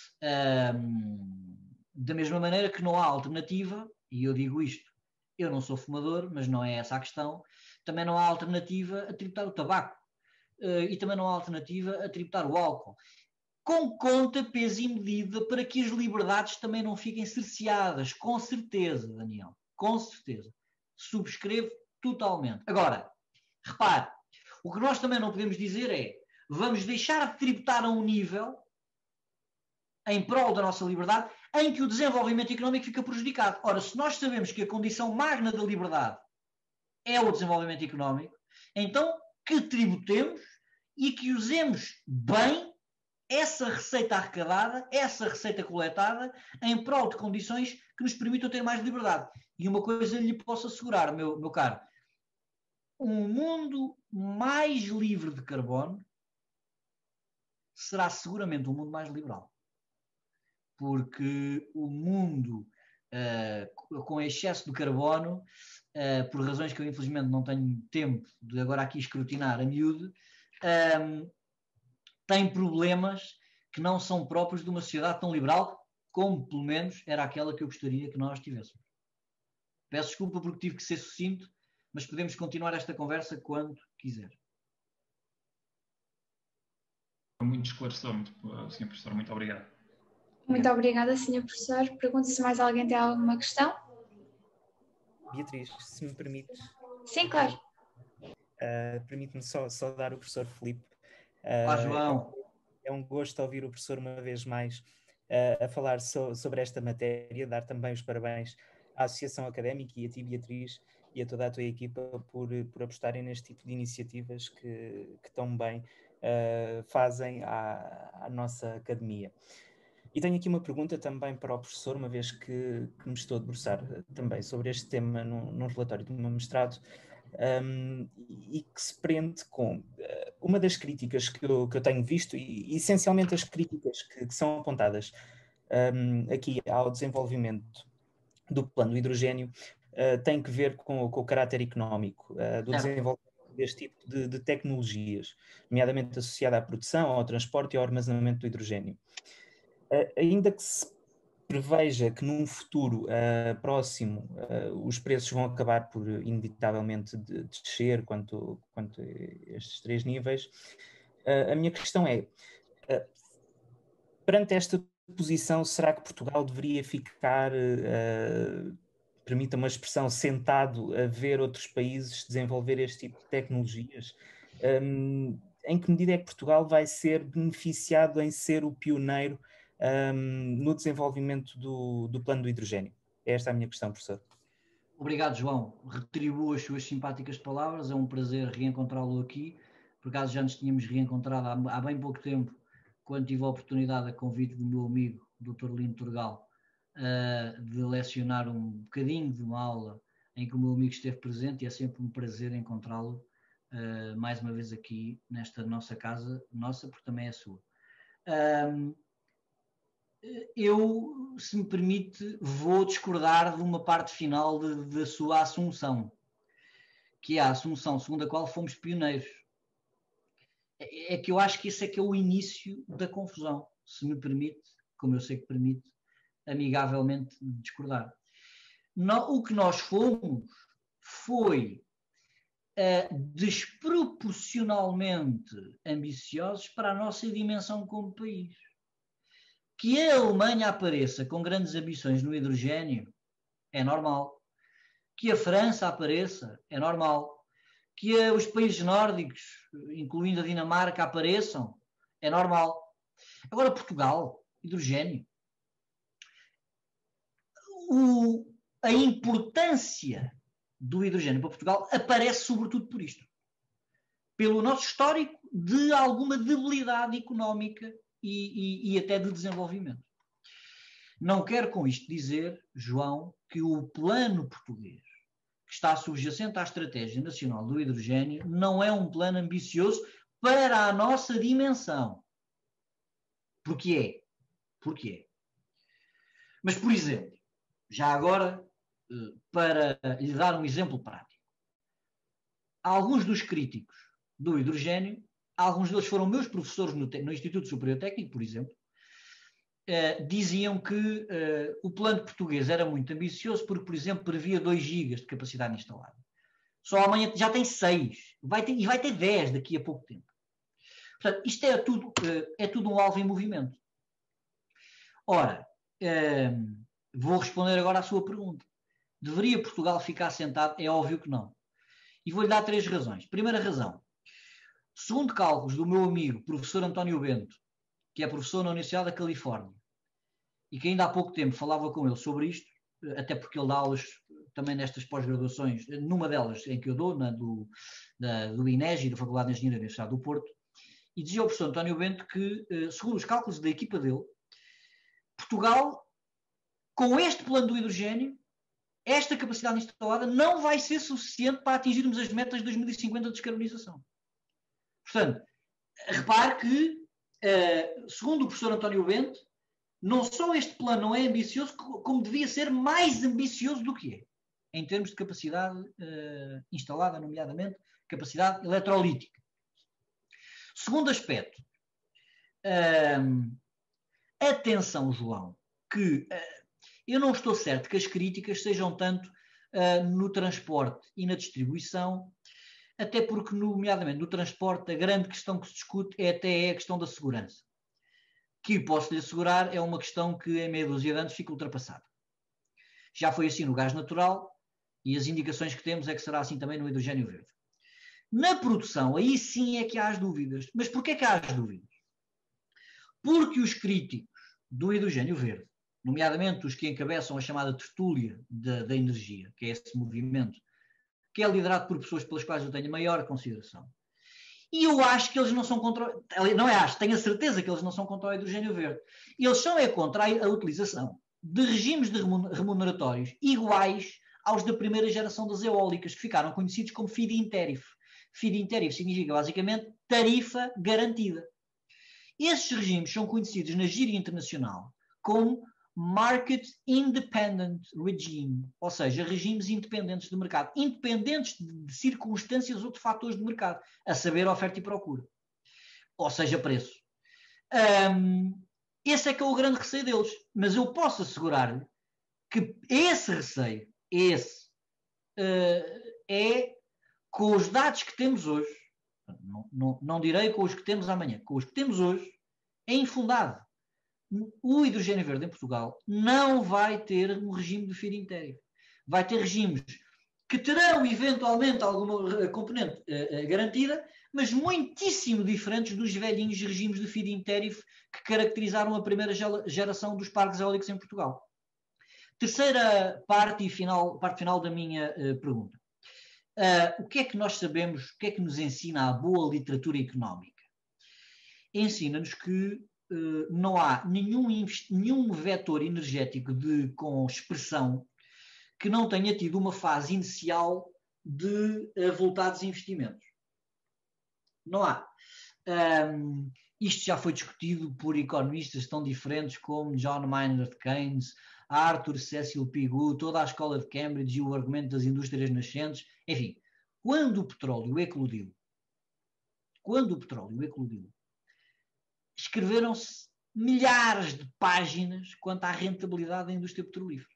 Uh, da mesma maneira que não há alternativa, e eu digo isto, eu não sou fumador, mas não é essa a questão, também não há alternativa a tributar o tabaco uh, e também não há alternativa a tributar o álcool. Com conta, peso e medida para que as liberdades também não fiquem cerceadas. Com certeza, Daniel. Com certeza. Subscrevo totalmente. Agora, repare, o que nós também não podemos dizer é vamos deixar de tributar a um nível em prol da nossa liberdade em que o desenvolvimento económico fica prejudicado. Ora, se nós sabemos que a condição magna da liberdade é o desenvolvimento económico, então que tributemos e que usemos bem essa receita arrecadada, essa receita coletada, em prol de condições que nos permitam ter mais liberdade. E uma coisa lhe posso assegurar, meu, meu caro, um mundo mais livre de carbono será seguramente um mundo mais liberal. Porque o mundo uh, com excesso de carbono, uh, por razões que eu infelizmente não tenho tempo de agora aqui escrutinar a miúdo, um, tem problemas que não são próprios de uma sociedade tão liberal como, pelo menos, era aquela que eu gostaria que nós tivéssemos. Peço desculpa porque tive que ser sucinto, mas podemos continuar esta conversa quando quiser. Muito esclarecedor, muito, senhor Professor, muito obrigado. Muito obrigada, senhor Professor. Pergunto se mais alguém tem alguma questão. Beatriz, se me permites. Sim, claro. Uh, Permite-me só, só dar o professor Filipe. Uh, Olá, João. É um gosto ouvir o professor uma vez mais uh, a falar so, sobre esta matéria, dar também os parabéns à Associação Académica e a ti, Beatriz, e a toda a tua equipa por, por apostarem neste tipo de iniciativas que, que tão bem uh, fazem à, à nossa academia. E tenho aqui uma pergunta também para o professor, uma vez que, que me estou a debruçar também sobre este tema num, num relatório do meu mestrado, um, e que se prende com uh, uma das críticas que eu, que eu tenho visto, e, e essencialmente as críticas que, que são apontadas um, aqui ao desenvolvimento do plano do hidrogénio, uh, tem que ver com, com o caráter económico uh, do desenvolvimento deste tipo de, de tecnologias, nomeadamente associada à produção, ao transporte e ao armazenamento do hidrogénio. Uh, ainda que se preveja que num futuro uh, próximo uh, os preços vão acabar por inevitavelmente de, de descer quanto, quanto a estes três níveis, uh, a minha questão é, uh, perante esta posição, será que Portugal deveria ficar, uh, permita uma expressão, sentado a ver outros países desenvolver este tipo de tecnologias? Um, em que medida é que Portugal vai ser beneficiado em ser o pioneiro Um, no desenvolvimento do, do plano do hidrogénio? Esta é a minha questão, professor. Obrigado, João. Retribuo as suas simpáticas palavras. É um prazer reencontrá-lo aqui. Por acaso já nos tínhamos reencontrado há, há bem pouco tempo, quando tive a oportunidade, a convite do meu amigo, doutor Lino Turgal, uh, de lecionar um bocadinho de uma aula em que o meu amigo esteve presente, e é sempre um prazer encontrá-lo uh, mais uma vez aqui nesta nossa casa, nossa, porque também é sua. Um, Eu, se me permite, vou discordar de uma parte final da sua assunção, que é a assunção segundo a qual fomos pioneiros. É, é que eu acho que esse é que é o início da confusão, se me permite, como eu sei que permite, amigavelmente discordar. No, o que nós fomos foi uh, desproporcionalmente ambiciosos para a nossa dimensão como país. Que a Alemanha apareça com grandes ambições no hidrogénio é normal. Que a França apareça é normal. Que a, os países nórdicos, incluindo a Dinamarca, apareçam é normal. Agora, Portugal, hidrogénio. O, a importância do hidrogénio para Portugal aparece sobretudo por isto. Pelo nosso histórico de alguma debilidade económica E, e, e até de desenvolvimento. Não quero com isto dizer, João, que o plano português, que está subjacente à Estratégia Nacional do Hidrogénio, não é um plano ambicioso para a nossa dimensão. Porque é. Porque é. Mas, por exemplo, já agora, para lhe dar um exemplo prático, alguns dos críticos do hidrogénio, alguns deles foram meus professores no, no Instituto Superior Técnico, por exemplo, uh, diziam que uh, o plano português era muito ambicioso porque, por exemplo, previa dois gigas de capacidade instalada. Só amanhã já tem seis, vai ter, e vai ter dez daqui a pouco tempo. Portanto, isto é tudo, uh, é tudo um alvo em movimento. Ora, uh, vou responder agora à sua pergunta. Deveria Portugal ficar sentado? É óbvio que não. E vou-lhe dar três razões. Primeira razão. Segundo cálculos do meu amigo, professor António Bento, que é professor na Universidade da Califórnia, e que ainda há pouco tempo falava com ele sobre isto, até porque ele dá aulas também nestas pós-graduações, numa delas em que eu dou, na do, da, do INEGI, da Faculdade de Engenharia da Universidade do Porto, e dizia o professor António Bento que, segundo os cálculos da equipa dele, Portugal, com este plano do hidrogênio, esta capacidade instalada não vai ser suficiente para atingirmos as metas de dois mil e cinquenta de descarbonização. Portanto, repare que, segundo o professor António Bento, não só este plano não é ambicioso, como devia ser mais ambicioso do que é, em termos de capacidade uh, instalada, nomeadamente capacidade eletrolítica. Segundo aspecto, uh, atenção, João, que uh, eu não estou certo que as críticas sejam tanto uh, no transporte e na distribuição, até porque, nomeadamente no transporte, a grande questão que se discute é até a questão da segurança, que, posso lhe assegurar, é uma questão que em meia dúzia de anos fica ultrapassada. Já foi assim no gás natural e as indicações que temos é que será assim também no hidrogênio verde. Na produção, aí sim é que há as dúvidas. Mas porquê que há as dúvidas? Porque os críticos do hidrogênio verde, nomeadamente os que encabeçam a chamada tertúlia da, da energia, que é esse movimento, que é liderado por pessoas pelas quais eu tenho a maior consideração, e eu acho que eles não são contra, não é acho, tenho a certeza que eles não são contra o hidrogênio verde. Eles são é contra a, a utilização de regimes de remuneratórios iguais aos da primeira geração das eólicas, que ficaram conhecidos como feed-in tariff. Feed-in tariff significa basicamente tarifa garantida. Esses regimes são conhecidos na gíria internacional como Market Independent Regime, ou seja, regimes independentes de mercado, independentes de circunstâncias ou de fatores de mercado, a saber, oferta e procura, ou seja, preço. Um, esse é que é o grande receio deles, mas eu posso assegurar-lhe que esse receio, esse, uh, é com os dados que temos hoje, não, não, não direi com os que temos amanhã, com os que temos hoje, é infundado. O hidrogênio verde em Portugal não vai ter um regime de feed-in tariff. Vai ter regimes que terão eventualmente alguma componente uh, uh, garantida, mas muitíssimo diferentes dos velhinhos regimes de feed-in tariff que caracterizaram a primeira geração dos parques eólicos em Portugal. Terceira parte e final, parte final da minha uh, pergunta. Uh, o que é que nós sabemos, o que é que nos ensina a boa literatura económica? Ensina-nos que Uh, não há nenhum, nenhum vetor energético de, com expressão que não tenha tido uma fase inicial de avultados investimentos. Não há. Um, isto já foi discutido por economistas tão diferentes como John Maynard Keynes, Arthur Cecil Pigou, toda a escola de Cambridge e o argumento das indústrias nascentes. Enfim, quando o petróleo eclodiu, quando o petróleo eclodiu, escreveram-se milhares de páginas quanto à rentabilidade da indústria petrolífera.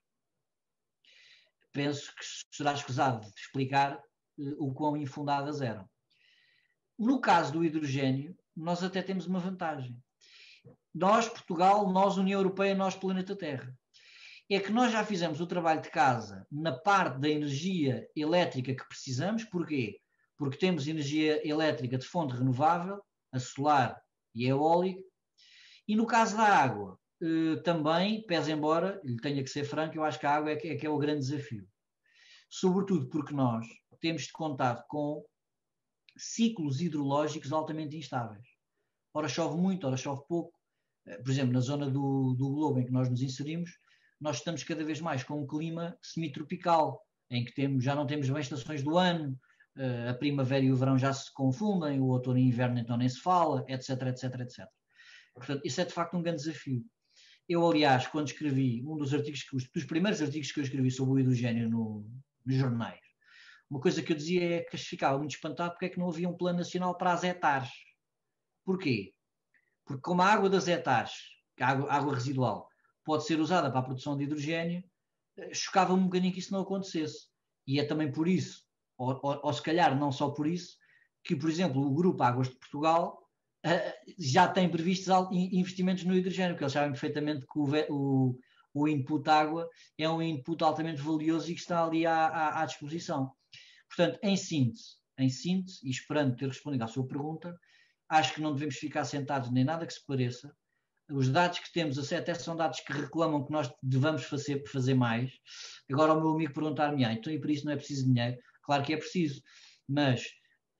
Penso que será escusado de explicar uh, o quão infundadas eram. No caso do hidrogênio, nós até temos uma vantagem. Nós, Portugal, nós, União Europeia, nós, planeta Terra. É que nós já fizemos o trabalho de casa na parte da energia elétrica que precisamos. Porquê? Porque temos energia elétrica de fonte renovável, a solar e eólica, e no caso da água, eh, também, pese embora, lhe tenha que ser franco, eu acho que a água é que, é que é o grande desafio. Sobretudo porque nós temos de contar com ciclos hidrológicos altamente instáveis. Ora chove muito, ora chove pouco. Por exemplo, na zona do, do globo em que nós nos inserimos, nós estamos cada vez mais com um clima semitropical, em que temos, já não temos bem estações do ano, a primavera e o verão já se confundem, o outono e o inverno então nem se fala, etc, etc, etcétera. Portanto, isso é de facto um grande desafio. Eu, aliás, quando escrevi um dos artigos, dos primeiros artigos que eu escrevi sobre o hidrogênio no, nos jornais, uma coisa que eu dizia é que ficava muito espantado porque é que não havia um plano nacional para as hectares. Porquê? Porque como a água das hectares, a água, a água residual, pode ser usada para a produção de hidrogênio, chocava-me um bocadinho que isso não acontecesse. E é também por isso, Ou, ou, ou se calhar não só por isso, que, por exemplo, o Grupo Águas de Portugal uh, já tem previstos investimentos no hidrogênio, porque eles sabem perfeitamente que o, o, o input água é um input altamente valioso e que está ali à, à, à disposição. Portanto, em síntese, em síntese, e esperando ter respondido à sua pergunta, acho que não devemos ficar sentados nem nada que se pareça. Os dados que temos até são dados que reclamam que nós devamos fazer, fazer mais. Agora o meu amigo perguntar-me, ah, então e por isso não é preciso dinheiro? Claro que é preciso, mas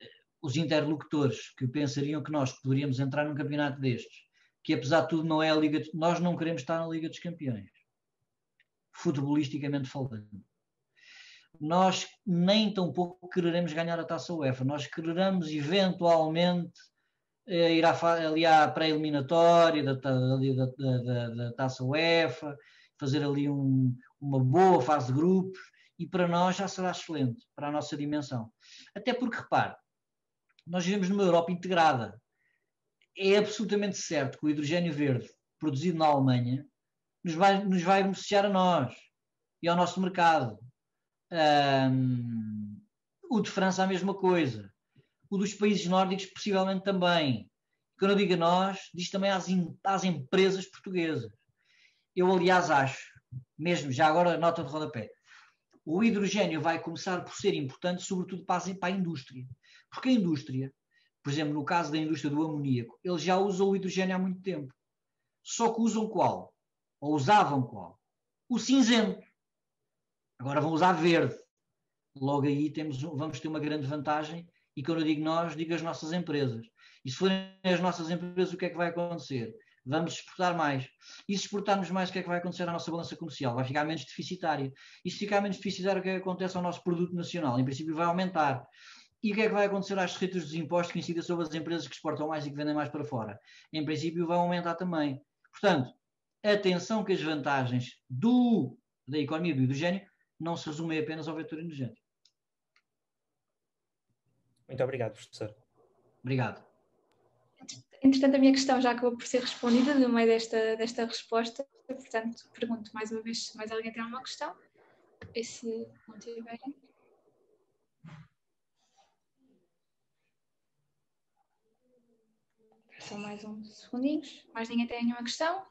os interlocutores que pensariam que nós poderíamos entrar num campeonato destes, que apesar de tudo não é a Liga, de, nós não queremos estar na Liga dos Campeões, futebolisticamente falando. Nós nem tão pouco quereremos ganhar a Taça UEFA, nós queremos eventualmente eh, ir à, ali à pré-eliminatória da, da, da, da, da Taça UEFA, fazer ali um, uma boa fase de grupos, e para nós já será excelente, para a nossa dimensão. Até porque, repare, nós vivemos numa Europa integrada. É absolutamente certo que o hidrogênio verde produzido na Alemanha nos vai, nos vai beneficiar a nós e ao nosso mercado. Um, o de França a mesma coisa. O dos países nórdicos possivelmente também. Quando eu digo a nós, diz também às, às empresas portuguesas. Eu, aliás, acho, mesmo já agora nota de rodapé, o hidrogênio vai começar por ser importante, sobretudo para a, para a indústria. Porque a indústria, por exemplo, no caso da indústria do amoníaco, eles já usam o hidrogênio há muito tempo. Só que usam qual? Ou usavam qual? O cinzento. Agora vão usar verde. Logo aí temos, vamos ter uma grande vantagem, e quando eu digo nós, digo as nossas empresas. E se forem as nossas empresas, o que é que vai acontecer? Vamos exportar mais. E se exportarmos mais, o que é que vai acontecer à nossa balança comercial? Vai ficar menos deficitária. E se ficar menos deficitária, o que é que acontece ao nosso produto nacional? Em princípio vai aumentar. E o que é que vai acontecer às receitas dos impostos que incidem sobre as empresas que exportam mais e que vendem mais para fora? Em princípio vai aumentar também. Portanto, atenção que as vantagens do, da economia do hidrogênio não se resumem apenas ao vetor energético. Muito obrigado, professor. Obrigado. Entretanto, a minha questão já acabou por ser respondida no meio desta, desta resposta, portanto, pergunto mais uma vez se mais alguém tem alguma questão, e se não tiverem. Só mais uns segundinhos. Mais ninguém tem nenhuma questão?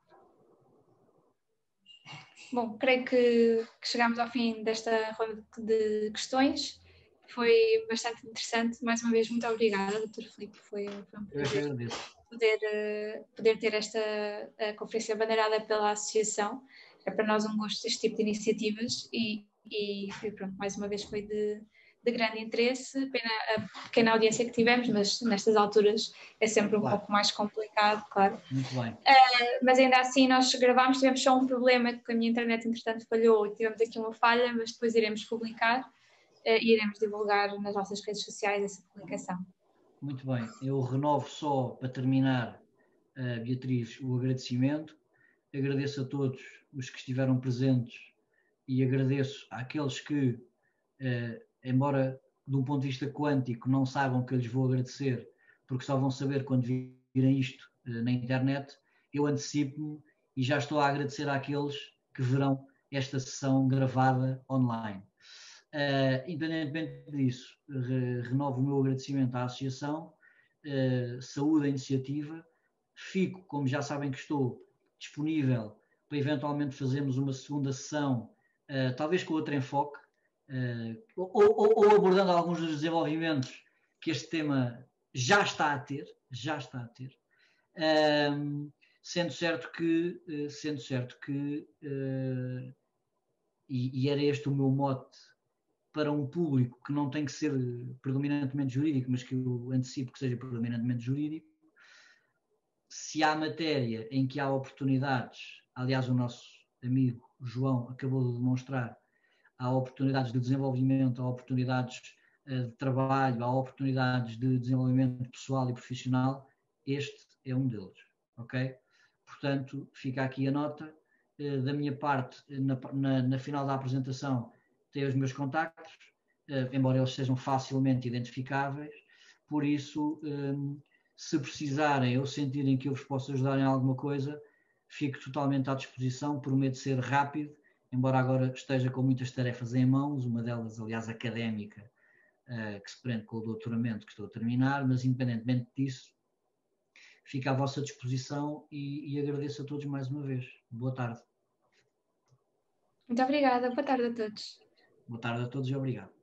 Bom, creio que, que chegámos ao fim desta ronda de questões. Foi bastante interessante. Mais uma vez, muito obrigada, doutor Filipe. Foi, foi um prazer poder, poder ter esta a conferência bandeirada pela associação. É para nós um gosto este tipo de iniciativas e, e pronto, mais uma vez foi de, de grande interesse. Pena a pequena audiência que tivemos, mas nestas alturas é sempre um claro. pouco mais complicado, claro. Muito bem. Uh, mas ainda assim nós gravámos, tivemos só um problema que a minha internet entretanto falhou e tivemos aqui uma falha, mas depois iremos publicar uh, e iremos divulgar nas nossas redes sociais essa publicação. Muito bem. Eu renovo só para terminar, uh, Beatriz, o agradecimento. Agradeço a todos os que estiveram presentes e agradeço àqueles que, uh, embora de um ponto de vista quântico não saibam que eu lhes vou agradecer, porque só vão saber quando virem isto uh, na internet, eu antecipo-me e já estou a agradecer àqueles que verão esta sessão gravada online. Uh, independentemente disso, re renovo o meu agradecimento à Associação, uh, saúde a iniciativa, fico, como já sabem que estou, disponível para eventualmente fazermos uma segunda sessão, uh, talvez com outro enfoque, uh, ou, ou, ou abordando alguns dos desenvolvimentos que este tema já está a ter, já está a ter, uh, sendo certo que, uh, sendo certo que uh, e, e era este o meu mote para um público que não tem que ser predominantemente jurídico, mas que eu antecipo que seja predominantemente jurídico, se há matéria em que há oportunidades, aliás o nosso amigo João acabou de demonstrar, há oportunidades de desenvolvimento, há oportunidades uh, de trabalho, há oportunidades de desenvolvimento pessoal e profissional, este é um deles, ok? Portanto, fica aqui a nota, uh, da minha parte, na, na, na final da apresentação, tenho os meus contactos, uh, embora eles sejam facilmente identificáveis, por isso, um, se precisarem ou sentirem que eu vos posso ajudar em alguma coisa, fico totalmente à disposição, prometo ser rápido, embora agora esteja com muitas tarefas em mãos, uma delas, aliás, académica, uh, que se prende com o doutoramento que estou a terminar, mas independentemente disso, fico à vossa disposição e, e agradeço a todos mais uma vez. Boa tarde. Muito obrigada. Boa tarde a todos. Boa tarde a todos e obrigado.